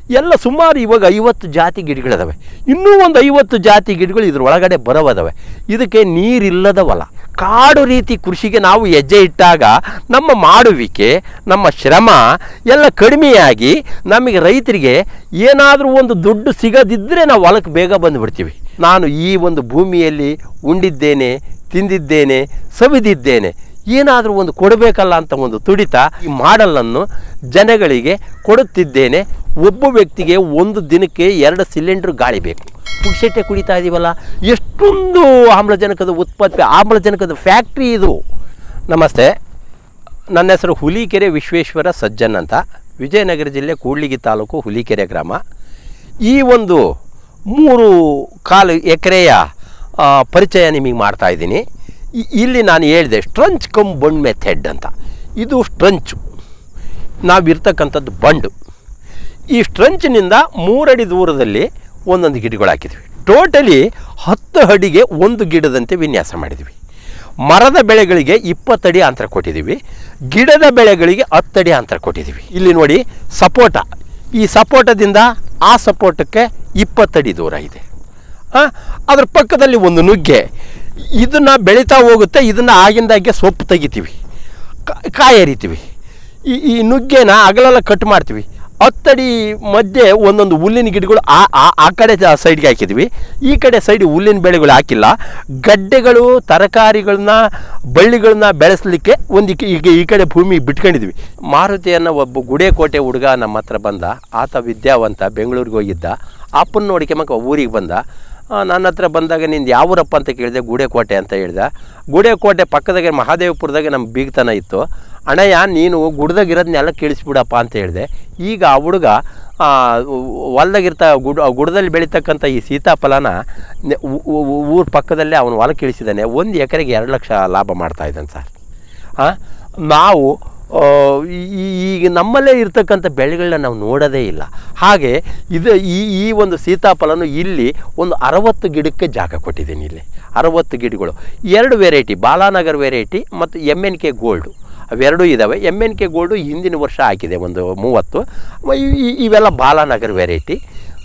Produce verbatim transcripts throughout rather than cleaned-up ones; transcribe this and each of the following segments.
ಎಲ್ಲ ಸುಮಾರು ಇವಾಗ ಐವತ್ತು ಜಾತಿ ಗಿಡಗಳಿದಾವೆ. ಇನ್ನೂ ಒಂದು ಐವತ್ತು ಜಾತಿ ಗಿಡಗಳು ಇದ್ರ ಒಳಗಡೆ ಬರೋವದಾವೆ. ಇದಕ್ಕೆ ನೀರಿಲ್ಲದ ಹೊಲ, ಕಾಡು ರೀತಿ ಕೃಷಿಗೆ ನಾವು ಹೆಜ್ಜೆ ಇಟ್ಟಾಗ ನಮ್ಮ ಮಾಡುವಿಕೆ, ನಮ್ಮ ಶ್ರಮ ಎಲ್ಲ ಕಡಿಮೆಯಾಗಿ ನಮಗೆ ರೈತರಿಗೆ ಏನಾದರೂ ಒಂದು ದುಡ್ಡು ಸಿಗದಿದ್ದರೆ ನಾವು ಹೊಲಕ್ಕೆ ಬೇಗ ಬಂದುಬಿಡ್ತೀವಿ. ನಾನು ಈ ಒಂದು ಭೂಮಿಯಲ್ಲಿ ಉಂಡಿದ್ದೇನೆ, ತಿಂದಿದ್ದೇನೆ, ಸವಿದಿದ್ದೇನೆ, ಏನಾದರೂ ಒಂದು ಕೊಡಬೇಕಲ್ಲ ಅಂತ ಒಂದು ತುಡಿತ ಈ ಮಾಡಲನ್ನು ಜನಗಳಿಗೆ ಕೊಡುತ್ತಿದ್ದೇನೆ. ಒಬ್ಬ ವ್ಯಕ್ತಿಗೆ ಒಂದು ದಿನಕ್ಕೆ ಎರಡು ಸಿಲಿಂಡ್ರ್ ಗಾಳಿ ಬೇಕು. ಪುಕ್ಷೆಟ್ಟೆ ಕುಡಿತಾ ಇದ್ದೀವಲ್ಲ, ಎಷ್ಟೊಂದು ಆಮ್ಲಜನಕದ ಉತ್ಪತ್ತಿ, ಆಮ್ಲಜನಕದ ಫ್ಯಾಕ್ಟ್ರಿ ಇದು. ನಮಸ್ತೆ, ನನ್ನ ಹೆಸರು ಹುಲಿಕೆರೆ ವಿಶ್ವೇಶ್ವರ ಸಜ್ಜನ್ ಅಂತ, ವಿಜಯನಗರ ಜಿಲ್ಲೆ ಕೂಡ್ಲಿಗಿ ತಾಲೂಕು ಹುಲಿಕೆರೆ ಗ್ರಾಮ. ಈ ಒಂದು ಮೂರು ಕಾಲು ಎಕರೆಯ ಪರಿಚಯ ನಿಮಗೆ ಮಾಡ್ತಾ ಇದ್ದೀನಿ. ಇಲ್ಲಿ ನಾನು ಹೇಳಿದೆ ಸ್ಟ್ರಂಚ್ ಕಮ್ ಬಂಡ್ ಮೆಥಡ್ ಅಂತ. ಇದು ಸ್ಟ್ರಂಚು, ನಾವಿರ್ತಕ್ಕಂಥದ್ದು ಬಂಡು. ಈ ಸ್ಟ್ರಂಚಿನಿಂದ ಮೂರಡಿ ದೂರದಲ್ಲಿ ಒಂದೊಂದು ಗಿಡಗಳು ಹಾಕಿದ್ವಿ. ಟೋಟಲಿ ಹತ್ತು ಅಡಿಗೆ ಒಂದು ಗಿಡದಂತೆ ವಿನ್ಯಾಸ ಮಾಡಿದ್ವಿ. ಮರದ ಬೆಳೆಗಳಿಗೆ ಇಪ್ಪತ್ತಡಿ ಅಂತರ ಕೊಟ್ಟಿದ್ದೀವಿ, ಗಿಡದ ಬೆಳೆಗಳಿಗೆ ಹತ್ತಡಿ ಅಂತರ ಕೊಟ್ಟಿದ್ದೀವಿ. ಇಲ್ಲಿ ನೋಡಿ ಸಪೋಟ, ಈ ಸಪೋಟದಿಂದ ಆ ಸಪೋಟಕ್ಕೆ ಇಪ್ಪತ್ತಡಿ ದೂರ ಇದೆ. ಅದ್ರ ಪಕ್ಕದಲ್ಲಿ ಒಂದು ನುಗ್ಗೆ, ಇದನ್ನು ಬೆಳೀತಾ ಹೋಗುತ್ತೆ. ಇದನ್ನು ಆಗಿಂದಾಗೆ ಸೊಪ್ಪು ತೆಗಿತೀವಿ, ಕಾಯಿ ಹರಿತೀವಿ. ಈ ಈ ನುಗ್ಗೆನ ಅಗಲೆಲ್ಲ ಕಟ್ ಮಾಡ್ತೀವಿ. ಹತ್ತಡಿ ಮಧ್ಯೆ ಒಂದೊಂದು ಹುಲ್ಲಿನ ಗಿಡಗಳು ಆ ಆ ಕಡೆ ಸೈಡ್ಗೆ ಹಾಕಿದ್ವಿ, ಈ ಕಡೆ ಸೈಡ್ ಹುಲ್ಲಿನ ಬೆಳೆಗಳು ಹಾಕಿಲ್ಲ. ಗಡ್ಡೆಗಳು, ತರಕಾರಿಗಳನ್ನ, ಬಳ್ಳಿಗಳನ್ನ ಬೆಳೆಸಲಿಕ್ಕೆ ಒಂದು ಈಗ ಈ ಕಡೆ ಭೂಮಿ ಬಿಟ್ಕೊಂಡಿದ್ವಿ. ಮಾರುತಿಯನ್ನು ಒಬ್ಬ ಗುಡೇಕೋಟೆ ಹುಡುಗ ನಮ್ಮ ಹತ್ರ ಬಂದ. ಆತ ವಿದ್ಯಾವಂತ, ಬೆಂಗಳೂರಿಗೆ ಹೋಗಿದ್ದ. ಅಪ್ಪನ ನೋಡ್ಕೊಂಬಕ್ಕೆ ಊರಿಗೆ ಬಂದ. ನನ್ನ ಹತ್ರ ಬಂದಾಗ ನಿಂದು ಯಾವೂರಪ್ಪ ಅಂತ ಕೇಳಿದೆ. ಗೂಡೆಕೋಟೆ ಅಂತ ಹೇಳ್ದೆ. ಗೂಡೆಕೋಟೆ ಪಕ್ಕದಾಗೆ ಮಹಾದೇವಪುರದಾಗೆ ನಮ್ಮ ಬೀಗ್ತನ ಇತ್ತು. ಅಣ್ಣಯ್ಯ ನೀನು ಗುಡ್ದಾಗಿರೋದನ್ನೆಲ್ಲ ಕೇಳಿಸ್ಬಿಡಪ್ಪ ಅಂತ ಹೇಳಿದೆ. ಈಗ ಆ ಹುಡುಗ ಹೊಲ್ದಾಗಿರ್ತ ಗುಡ್ ಗುಡ್ದಲ್ಲಿ ಬೆಳೀತಕ್ಕಂಥ ಈ ಸೀತಾಫಲನ ಊರ ಪಕ್ಕದಲ್ಲೇ ಅವನು ಹೊಲ ಕೀಳಿಸಿದ್ದಾನೆ. ಒಂದು ಎಕರೆಗೆ ಎರಡು ಲಕ್ಷ ಲಾಭ ಮಾಡ್ತಾ ಇದ್ದಾನೆ ಸರ್. ಹಾಂ, ನಾವು ಈಗ ನಮ್ಮಲ್ಲೇ ಇರ್ತಕ್ಕಂಥ ಬೆಳೆಗಳನ್ನ ನಾವು ನೋಡೋದೇ ಇಲ್ಲ. ಹಾಗೆ ಇದು ಈ ಈ ಒಂದು ಸೀತಾಫಲನು ಇಲ್ಲಿ ಒಂದು ಅರವತ್ತು ಗಿಡಕ್ಕೆ ಜಾಗ ಕೊಟ್ಟಿದ್ದೀನಿ. ಇಲ್ಲಿ ಅರವತ್ತು ಗಿಡಗಳು, ಎರಡು ವೆರೈಟಿ, ಬಾಲಾನಗರ್ ವೆರೈಟಿ ಮತ್ತು ಎಮ್ ಎನ್ ಕೆ ಗೋಲ್ಡು, ಅವೆರಡೂ ಇದ್ದಾವೆ. ಎಮ್ ಎನ್ ಕೆ ಗೋಲ್ಡು ಹಿಂದಿನ ವರ್ಷ ಹಾಕಿದೆ ಒಂದು ಮೂವತ್ತು. ಇವೆಲ್ಲ ಬಾಲಾನಗರ್ ವೆರೈಟಿ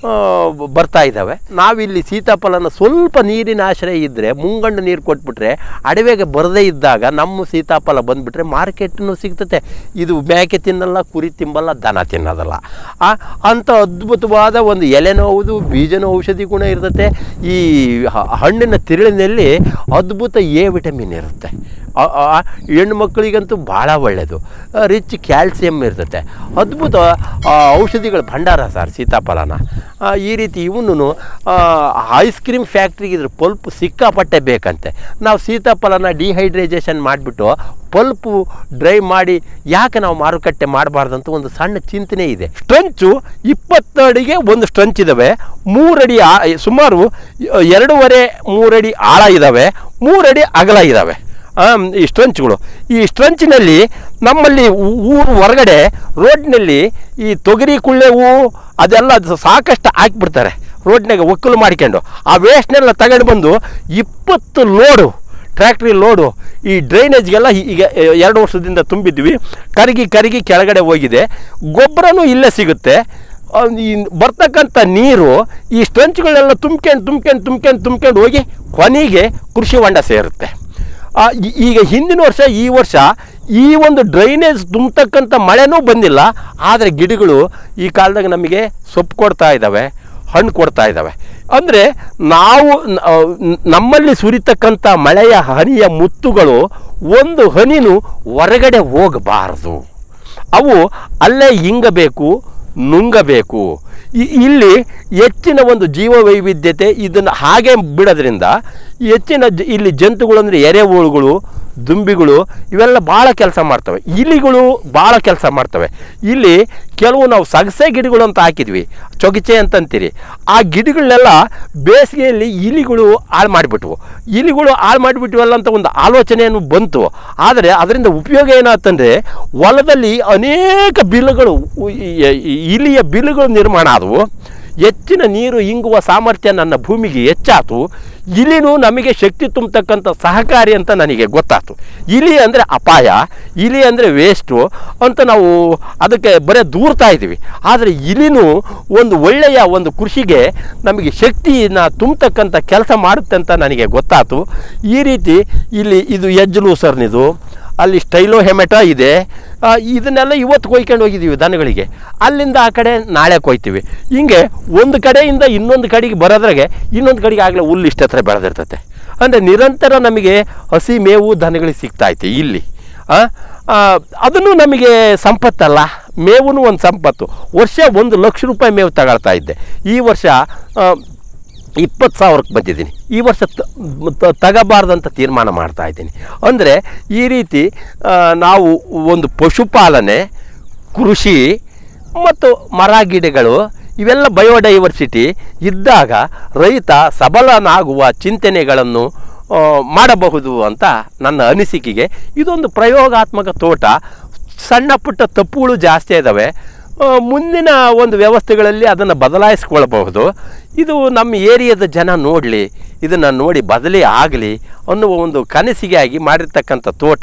ಬರ್ತಾ ಇದ್ದಾವೆ. ನಾವಿಲ್ಲಿ ಸೀತಾಫಲನ ಸ್ವಲ್ಪ ನೀರಿನ ಆಶ್ರಯ ಇದ್ದರೆ, ಮುಂಗಂಡು ನೀರು ಕೊಟ್ಬಿಟ್ರೆ ಅಡವೆಗೆ ಬರದೇ ಇದ್ದಾಗ ನಮ್ಮ ಸೀತಾಫಲ ಬಂದುಬಿಟ್ರೆ ಮಾರ್ಕೆಟ್ನೂ ಸಿಗ್ತತೆ. ಇದು ಮೇಕೆ ತಿನ್ನಲ್ಲ, ಕುರಿ ತಿಂಬಲ್ಲ, ದನ ತಿನ್ನೋದಲ್ಲ. ಅಂಥ ಅದ್ಭುತವಾದ ಒಂದು ಎಲೆನೋ ಹೌದು, ಬೀಜನೋ ಔಷಧಿ ಗುಣ ಇರ್ತತೆ. ಈ ಹಣ್ಣಿನ ತಿರುಳಿನಲ್ಲಿ ಅದ್ಭುತ ಎ ವಿಟಮಿನ್ ಇರುತ್ತೆ. ಹೆಣ್ಣು ಮಕ್ಕಳಿಗಂತೂ ಭಾಳ ಒಳ್ಳೆಯದು. ರಿಚ್ ಕ್ಯಾಲ್ಸಿಯಮ್ ಇರ್ತತೆ. ಅದ್ಭುತ ಔಷಧಿಗಳ ಭಂಡಾರ ಸರ್ ಸೀತಾಫಲನ. ಈ ರೀತಿ ಇವನು ಐಸ್ ಕ್ರೀಮ್ ಫ್ಯಾಕ್ಟ್ರಿಗೆ ಇದ್ರ ಪಲ್ಪ್ ಸಿಕ್ಕಾಪಟ್ಟೆ ಬೇಕಂತೆ. ನಾವು ಸೀತಾಫಲನ ಡಿಹೈಡ್ರೇಷನ್ ಮಾಡಿಬಿಟ್ಟು ಪಲ್ಪು ಡ್ರೈ ಮಾಡಿ ಯಾಕೆ ನಾವು ಮಾರುಕಟ್ಟೆ ಮಾಡಬಾರ್ದಂತ ಒಂದು ಸಣ್ಣ ಚಿಂತನೆ ಇದೆ. ಸ್ಟ್ರಂಚು ಇಪ್ಪತ್ತಡಿಗೆ ಒಂದು ಸ್ಟ್ರಂಚ್ ಇದ್ದಾವೆ. ಮೂರಡಿ ಸುಮಾರು ಎರಡೂವರೆ ಮೂರಡಿ ಆಳ ಇದ್ದಾವೆ, ಮೂರಡಿ ಅಗಲ ಇದ್ದಾವೆ ಈ ಸ್ಟ್ರಂಚ್ಗಳು. ಈ ಸ್ಟ್ರಂಚಿನಲ್ಲಿ ನಮ್ಮಲ್ಲಿ ಊರು ಹೊರಗಡೆ ರೋಡ್ನಲ್ಲಿ ಈ ತೊಗರಿ ಕುಳ್ಳೆ ಹೂವು ಅದೆಲ್ಲ ಸಾಕಷ್ಟು ಹಾಕಿಬಿಡ್ತಾರೆ ರೋಡ್ನಾಗ ಒಕ್ಕಲು ಮಾಡ್ಕೊಂಡು. ಆ ವೇಸ್ಟ್ನೆಲ್ಲ ತಗೊಂಡು ಬಂದು ಇಪ್ಪತ್ತು ಲೋಡು, ಟ್ರ್ಯಾಕ್ಟ್ರಿ ಲೋಡು ಈ ಡ್ರೈನೇಜ್ಗೆಲ್ಲ ಈಗ ಎರಡು ವರ್ಷದಿಂದ ತುಂಬಿದ್ವಿ. ಕರಗಿ ಕರಗಿ ಕೆಳಗಡೆ ಹೋಗಿದೆ. ಗೊಬ್ಬರನೂ ಇಲ್ಲೇ ಸಿಗುತ್ತೆ. ಈ ಬರ್ತಕ್ಕಂಥ ನೀರು ಈ ಸ್ಟ್ರಂಚ್ಗಳೆಲ್ಲ ತುಂಬ್ಕೊಂಡು ತುಂಬ್ಕೊಂಡು ತುಂಬ್ಕೊಂಡು ತುಂಬ್ಕೊಂಡು ಹೋಗಿ ಕೊನೆಗೆ ಕೃಷಿ ಹೊಂಡ ಸೇರುತ್ತೆ. ಈಗ ಹಿಂದಿನ ವರ್ಷ ಈ ವರ್ಷ ಈ ಒಂದು ಡ್ರೈನೇಜ್ ತುಂಬತಕ್ಕಂಥ ಮಳೆನೂ ಬಂದಿಲ್ಲ. ಆದರೆ ಗಿಡಗಳು ಈ ಕಾಲದಾಗ ನಮಗೆ ಸೊಪ್ಪು ಕೊಡ್ತಾ ಇದ್ದಾವೆ, ಹಣ್ಣು ಕೊಡ್ತಾ ಇದ್ದಾವೆ. ಅಂದರೆ ನಾವು ನಮ್ಮಲ್ಲಿ ಸುರಿತಕ್ಕಂಥ ಮಳೆಯ ಹನಿಯ ಮುತ್ತುಗಳು ಒಂದು ಹನಿನೂ ಹೊರಗಡೆ ಹೋಗಬಾರದು. ಅವು ಅಲ್ಲೇ ಇಂಗಬೇಕು, ನುಂಗಬೇಕು. ಇಲ್ಲಿ ಹೆಚ್ಚಿನ ಒಂದು ಜೀವ ವೈವಿಧ್ಯತೆ ಇದನ್ನು ಹಾಗೆ ಬಿಡೋದ್ರಿಂದ ಹೆಚ್ಚಿನ ಜ ಇಲ್ಲಿ ಜಂತುಗಳು ಅಂದರೆ ಎರೆಹುಳುಗಳು, ದುಂಬಿಗಳು ಇವೆಲ್ಲ ಭಾಳ ಕೆಲಸ ಮಾಡ್ತವೆ. ಇಲಿಗಳು ಭಾಳ ಕೆಲಸ ಮಾಡ್ತವೆ. ಇಲ್ಲಿ ಕೆಲವು ನಾವು ಸಗಸೆ ಗಿಡಗಳು ಅಂತ ಹಾಕಿದ್ವಿ, ಚೊಗಚೆ ಅಂತಂತೀರಿ. ಆ ಗಿಡಗಳನ್ನೆಲ್ಲ ಬೇಸಿಗೆಯಲ್ಲಿ ಇಲಿಗಳು ಹಾಳು ಮಾಡಿಬಿಟ್ವು. ಇಲಿಗಳು ಹಾಳು ಮಾಡಿಬಿಟ್ವಲ್ಲ ಅಂತ ಒಂದು ಆಲೋಚನೆಯನ್ನು ಬಂತು. ಆದರೆ ಅದರಿಂದ ಉಪಯೋಗ ಏನಾಯ್ತಂದರೆ ಹೊಲದಲ್ಲಿ ಅನೇಕ ಬಿಲುಗಳು, ಇಲಿಯ ಬಿಲುಗಳು ನಿರ್ಮಾಣ ಆದವು. ಹೆಚ್ಚಿನ ನೀರು ಇಂಗುವ ಸಾಮರ್ಥ್ಯ ನನ್ನ ಭೂಮಿಗೆ ಹೆಚ್ಚಾತು. ಇಲಿನೂ ನಮಗೆ ಶಕ್ತಿ ತುಂಬತಕ್ಕಂಥ ಸಹಕಾರಿ ಅಂತ ನನಗೆ ಗೊತ್ತಾಯ್ತು. ಇಲಿ ಅಂದರೆ ಅಪಾಯ, ಇಲಿ ಅಂದರೆ ವೇಸ್ಟು ಅಂತ ನಾವು ಅದಕ್ಕೆ ಬರೀ ದೂರ್ತಾ ಇದ್ದೀವಿ. ಆದರೆ ಇಲಿನೂ ಒಂದು ಒಳ್ಳೆಯ ಒಂದು ಕೃಷಿಗೆ ನಮಗೆ ಶಕ್ತಿನ ತುಂಬತಕ್ಕಂಥ ಕೆಲಸ ಮಾಡುತ್ತೆ ಅಂತ ನನಗೆ ಗೊತ್ತಾಯ್ತು. ಈ ರೀತಿ ಇಲ್ಲಿ ಇದು ಎಜ್ ಲೂಸರ್ನಿದು, ಅಲ್ಲಿ ಸ್ಟೈಲೋ ಹೆಮೆಟಾ ಇದೆ. ಇದನ್ನೆಲ್ಲ ಇವತ್ತು ಕೊಯ್ಕೊಂಡು ಹೋಗಿದ್ದೀವಿ ದನಗಳಿಗೆ, ಅಲ್ಲಿಂದ ಆ ಕಡೆ ನಾಳೆ ಕೊಯ್ತೀವಿ. ಹಿಂಗೆ ಒಂದು ಕಡೆಯಿಂದ ಇನ್ನೊಂದು ಕಡೆಗೆ ಬರೋದ್ರಾಗೆ ಇನ್ನೊಂದು ಕಡೆಗೆ ಆಗಲೇ ಹುಲ್ಲು ಇಷ್ಟ ಹತ್ರ ಬೆಳೆದಿರ್ತೈತೆ. ಅಂದರೆ ನಿರಂತರ ನಮಗೆ ಹಸಿ ಮೇವು ದನಗಳಿಗೆ ಸಿಗ್ತಾಯಿತ್ತು ಇಲ್ಲಿ. ಅದನ್ನು ನಮಗೆ ಸಂಪತ್ತಲ್ಲ, ಮೇವು ಒಂದು ಸಂಪತ್ತು. ವರ್ಷ ಒಂದು ಲಕ್ಷ ರೂಪಾಯಿ ಮೇವು ತಗೊಳ್ತಾ ಇದ್ದೆ, ಈ ವರ್ಷ ಇಪ್ಪತ್ತು ಸಾವಿರಕ್ಕೆ ಬಂದಿದ್ದೀನಿ. ಈ ವರ್ಷ ತಗಬಾರ್ದಂತ ತೀರ್ಮಾನ ಮಾಡ್ತಾ ಇದ್ದೀನಿ. ಅಂದರೆ ಈ ರೀತಿ ನಾವು ಒಂದು ಪಶುಪಾಲನೆ, ಕೃಷಿ ಮತ್ತು ಮರ ಗಿಡಗಳು ಇವೆಲ್ಲ ಬಯೋಡೈವರ್ಸಿಟಿ ಇದ್ದಾಗ ರೈತ ಸಬಲನಾಗುವ ಚಿಂತನೆಗಳನ್ನು ಮಾಡಬಹುದು ಅಂತ ನನ್ನ ಅನಿಸಿಕೆಗೆ. ಇದೊಂದು ಪ್ರಯೋಗಾತ್ಮಕ ತೋಟ. ಸಣ್ಣ ಪುಟ್ಟ ತಪ್ಪುಗಳು ಜಾಸ್ತಿ ಇದ್ದಾವೆ, ಮುಂದಿನ ಒಂದು ವ್ಯವಸ್ಥೆಗಳಲ್ಲಿ ಅದನ್ನು ಬದಲಾಯಿಸ್ಕೊಳ್ಬಹುದು. ಇದು ನಮ್ಮ ಏರಿಯಾದ ಜನ ನೋಡಲಿ, ಇದನ್ನು ನೋಡಿ ಬದಲಿ ಆಗಲಿ ಅನ್ನುವ ಒಂದು ಕನಸಿಗೆ ಆಗಿ ಮಾಡಿರ್ತಕ್ಕಂಥ ತೋಟ.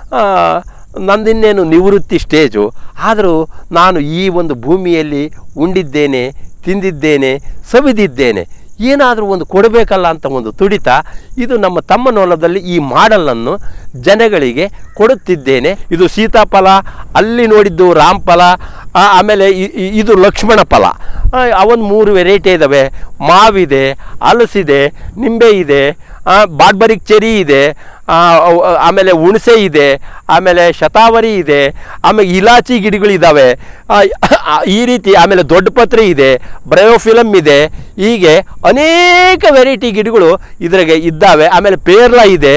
ನಂದಿನ್ನೇನು ನಿವೃತ್ತಿ ಸ್ಟೇಜು, ಆದರೂ ನಾನು ಈ ಒಂದು ಭೂಮಿಯಲ್ಲಿ ಉಂಡಿದ್ದೇನೆ, ತಿಂದಿದ್ದೇನೆ, ಸವಿದಿದ್ದೇನೆ. ಏನಾದರೂ ಒಂದು ಕೊಡಬೇಕಲ್ಲ ಅಂತ ಒಂದು ತುಡಿತ. ಇದು ನಮ್ಮ ತಮ್ಮನೊಲದಲ್ಲಿ ಈ ಮಾಡಲನ್ನು ಜನಗಳಿಗೆ ಕೊಡುತ್ತಿದ್ದೇನೆ. ಇದು ಸೀತಾಫಲ, ಅಲ್ಲಿ ನೋಡಿದ್ದು ರಾಮಫಲ, ಆಮೇಲೆ ಇದು ಲಕ್ಷ್ಮಣ ಫಲ. ಅವನ್ ಮೂರು ವೆರೈಟಿ ಇದ್ದಾವೆ. ಮಾವಿದೆ, ಹಲಸಿದೆ, ನಿಂಬೆ ಇದೆ, ಬಾಡ್ಬರಿಕ್ ಚೆರಿ ಇದೆ, ಆಮೇಲೆ ಹುಣಸೆ ಇದೆ, ಆಮೇಲೆ ಶತಾವರಿ ಇದೆ, ಆಮೇಲೆ ಇಲಾಚಿ ಗಿಡಗಳಿದ್ದಾವೆ ಈ ರೀತಿ. ಆಮೇಲೆ ದೊಡ್ಡ ಪತ್ರೆ ಇದೆ, ಬ್ರಯೋಫಿಲಮ್ ಇದೆ. ಹೀಗೆ ಅನೇಕ ವೆರೈಟಿ ಗಿಡಗಳು ಇದ್ರಾಗೆ ಇದ್ದಾವೆ. ಆಮೇಲೆ ಪೇರ್ಲ ಇದೆ,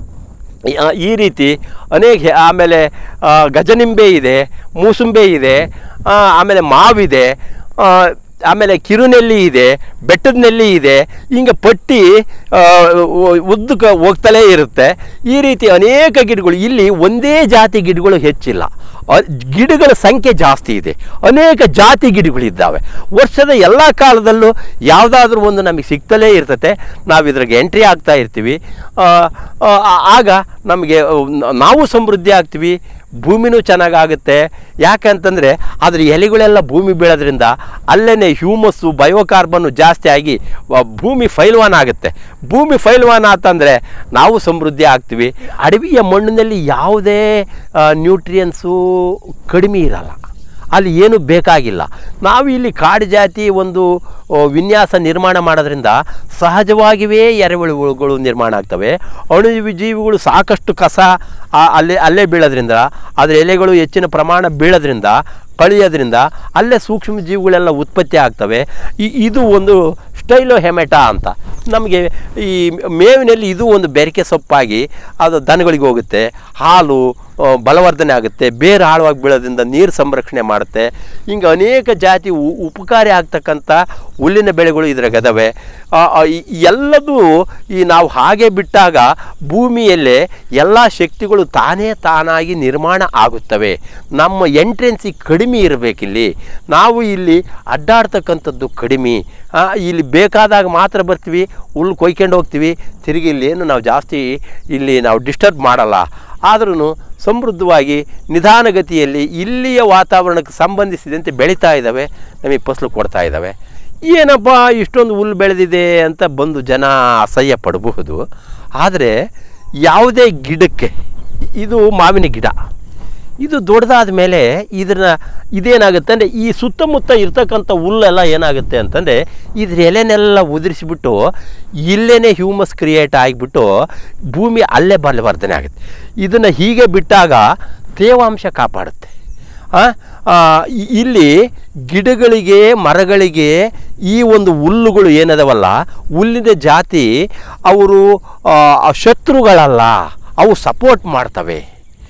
ಈ ರೀತಿ ಅನೇಕ. ಆಮೇಲೆ ಗಜನಿಂಬೆ ಇದೆ, ಮೂಸುಂಬೆ ಇದೆ, ಆಮೇಲೆ ಮಾವಿದೆ, ಆಮೇಲೆ ಕಿರುನೆಲ್ಲಿ ಇದೆ, ಬೆಟ್ಟದ ನೆಲ್ಲಿ ಇದೆ. ಹಿಂಗೆ ಪಟ್ಟಿ ಉದ್ದಕ್ಕೆ ಹೋಗ್ತಲೇ ಇರುತ್ತೆ. ಈ ರೀತಿ ಅನೇಕ ಗಿಡಗಳು. ಇಲ್ಲಿ ಒಂದೇ ಜಾತಿ ಗಿಡಗಳು ಹೆಚ್ಚಿಲ್ಲ, ಗಿಡಗಳ ಸಂಖ್ಯೆ ಜಾಸ್ತಿ ಇದೆ. ಅನೇಕ ಜಾತಿ ಗಿಡಗಳಿದ್ದಾವೆ. ವರ್ಷದ ಎಲ್ಲ ಕಾಲದಲ್ಲೂ ಯಾವುದಾದ್ರೂ ಒಂದು ನಮಗೆ ಸಿಗ್ತಲೇ ಇರ್ತತೆ. ನಾವು ಇದ್ರಾಗೆ ಎಂಟ್ರಿ ಆಗ್ತಾ ಇರ್ತೀವಿ. ಆಗ ನಮಗೆ ನಾವು ಸಮೃದ್ಧಿ ಆಗ್ತೀವಿ, ಭೂಮಿನೂ ಚೆನ್ನಾಗಾಗುತ್ತೆ. ಯಾಕಂತಂದರೆ ಅದ್ರ ಎಲೆಗಳೆಲ್ಲ ಭೂಮಿ ಬೀಳೋದ್ರಿಂದ ಅಲ್ಲೇ ಹ್ಯೂಮಸ್ಸು, ಬಯೋಕಾರ್ಬನ್ನು ಜಾಸ್ತಿ ಆಗಿ ಭೂಮಿ ಫೈಲ್ವಾನ್ ಆಗುತ್ತೆ. ಭೂಮಿ ಫೈಲ್ವಾನ್ ಆತಂದರೆ ನಾವು ಸಮೃದ್ಧಿ ಆಗ್ತೀವಿ. ಅಡವಿಯ ಮಣ್ಣಿನಲ್ಲಿ ಯಾವುದೇ ನ್ಯೂಟ್ರಿಯನ್ಸು ಕಡಿಮೆ ಇರಲ್ಲ, ಅಲ್ಲಿ ಏನು ಬೇಕಾಗಿಲ್ಲ. ನಾವು ಇಲ್ಲಿ ಕಾಡು ಜಾತಿ ಒಂದು ವಿನ್ಯಾಸ ನಿರ್ಮಾಣ ಮಾಡೋದ್ರಿಂದ ಸಹಜವಾಗಿಯೇ ಎರೆಹುಳುಗಳು ನಿರ್ಮಾಣ ಆಗ್ತವೆ. ಅಣು ಜೀವಿಗಳು ಸಾಕಷ್ಟು ಕಸ ಅಲ್ಲೇ ಅಲ್ಲೇ ಬೀಳೋದ್ರಿಂದ, ಅದರ ಎಲೆಗಳು ಹೆಚ್ಚಿನ ಪ್ರಮಾಣ ಬೀಳೋದ್ರಿಂದ, ಕಳಿಯೋದ್ರಿಂದ ಅಲ್ಲೇ ಸೂಕ್ಷ್ಮ ಜೀವಿಗಳೆಲ್ಲ ಉತ್ಪತ್ತಿ ಆಗ್ತವೆ. ಈ ಇದು ಒಂದು ಸ್ಟೈಲೋ ಹೆಮೆಟಾ ಅಂತ. ನಮಗೆ ಈ ಮೇವಿನಲ್ಲಿ ಇದು ಒಂದು ಬೆರಕೆ ಸೊಪ್ಪಾಗಿ ಅದು ದನಗಳಿಗೆ ಹೋಗುತ್ತೆ. ಹಾಲು ಬಲವರ್ಧನೆ ಆಗುತ್ತೆ, ಬೇರು ಆಳವಾಗಿ ಬೀಳೋದ್ರಿಂದ ನೀರು ಸಂರಕ್ಷಣೆ ಮಾಡುತ್ತೆ. ಹಿಂಗೆ ಅನೇಕ ಜಾತಿ ಉಪಕಾರಿ ಆಗ್ತಕ್ಕಂಥ ಹುಲ್ಲಿನ ಬೆಳೆಗಳು ಇದ್ರಾಗದವೆ. ಎಲ್ಲದೂ ಈ ನಾವು ಹಾಗೆ ಬಿಟ್ಟಾಗ ಭೂಮಿಯಲ್ಲೇ ಎಲ್ಲ ಶಕ್ತಿಗಳು ತಾನೇ ತಾನಾಗಿ ನಿರ್ಮಾಣ ಆಗುತ್ತವೆ. ನಮ್ಮ ಎಂಟ್ರೆನ್ಸಿಗೆ ಕಡಿಮೆ ಇರಬೇಕಿಲ್ಲಿ. ನಾವು ಇಲ್ಲಿ ಅಡ್ಡಾಡ್ತಕ್ಕಂಥದ್ದು ಕಡಿಮೆ. ಇಲ್ಲಿ ಬೇಕಾದಾಗ ಮಾತ್ರ ಬರ್ತೀವಿ, ಹುಲ್ಲು ಕೊಯ್ಕೊಂಡು ಹೋಗ್ತೀವಿ, ತಿರುಗಿ ಇಲ್ಲೇನು ನಾವು ಜಾಸ್ತಿ ಇಲ್ಲಿ ನಾವು ಡಿಸ್ಟರ್ಬ್ ಮಾಡಲ್ಲ. ಆದ್ರೂ ಸಮೃದ್ಧವಾಗಿ ನಿಧಾನಗತಿಯಲ್ಲಿ ಇಲ್ಲಿಯ ವಾತಾವರಣಕ್ಕೆ ಸಂಬಂಧಿಸಿದಂತೆ ಬೆಳೀತಾ ಇದ್ದಾವೆ, ನಮಗೆ ಫಸಲು ಕೊಡ್ತಾ ಇದ್ದಾವೆ. ಏನಪ್ಪ ಇಷ್ಟೊಂದು ಹುಲ್ಲು ಬೆಳೆದಿದೆ ಅಂತ ಬಂದು ಜನ ಅಸಹ್ಯ ಪಡಬಹುದು. ಆದರೆ ಯಾವುದೇ ಗಿಡಕ್ಕೆ, ಇದು ಮಾವಿನ ಗಿಡ, ಇದು ದೊಡ್ಡದಾದ ಮೇಲೆ ಇದನ್ನ ಇದೇನಾಗುತ್ತೆ ಅಂದರೆ ಈ ಸುತ್ತಮುತ್ತ ಇರ್ತಕ್ಕಂಥ ಹುಲ್ಲೆಲ್ಲ ಏನಾಗುತ್ತೆ ಅಂತಂದರೆ ಇದ್ರ ಎಲೆನೆಲ್ಲ ಉದುರಿಸಿಬಿಟ್ಟು ಇಲ್ಲೇ ಹ್ಯೂಮಸ್ ಕ್ರಿಯೇಟ್ ಆಗಿಬಿಟ್ಟು ಭೂಮಿ ಅಲ್ಲೇ ಬಲವರ್ಧನೆ ಆಗುತ್ತೆ. ಇದನ್ನು ಹೀಗೆ ಬಿಟ್ಟಾಗ ತೇವಾಂಶ ಕಾಪಾಡುತ್ತೆ. ಇಲ್ಲಿ ಗಿಡಗಳಿಗೆ, ಮರಗಳಿಗೆ ಈ ಒಂದು ಹುಲ್ಲುಗಳು ಏನದವಲ್ಲ, ಹುಲ್ಲಿನ ಜಾತಿ ಅವರು ಶತ್ರುಗಳಲ್ಲ, ಅವು ಸಪೋರ್ಟ್ ಮಾಡ್ತವೆ.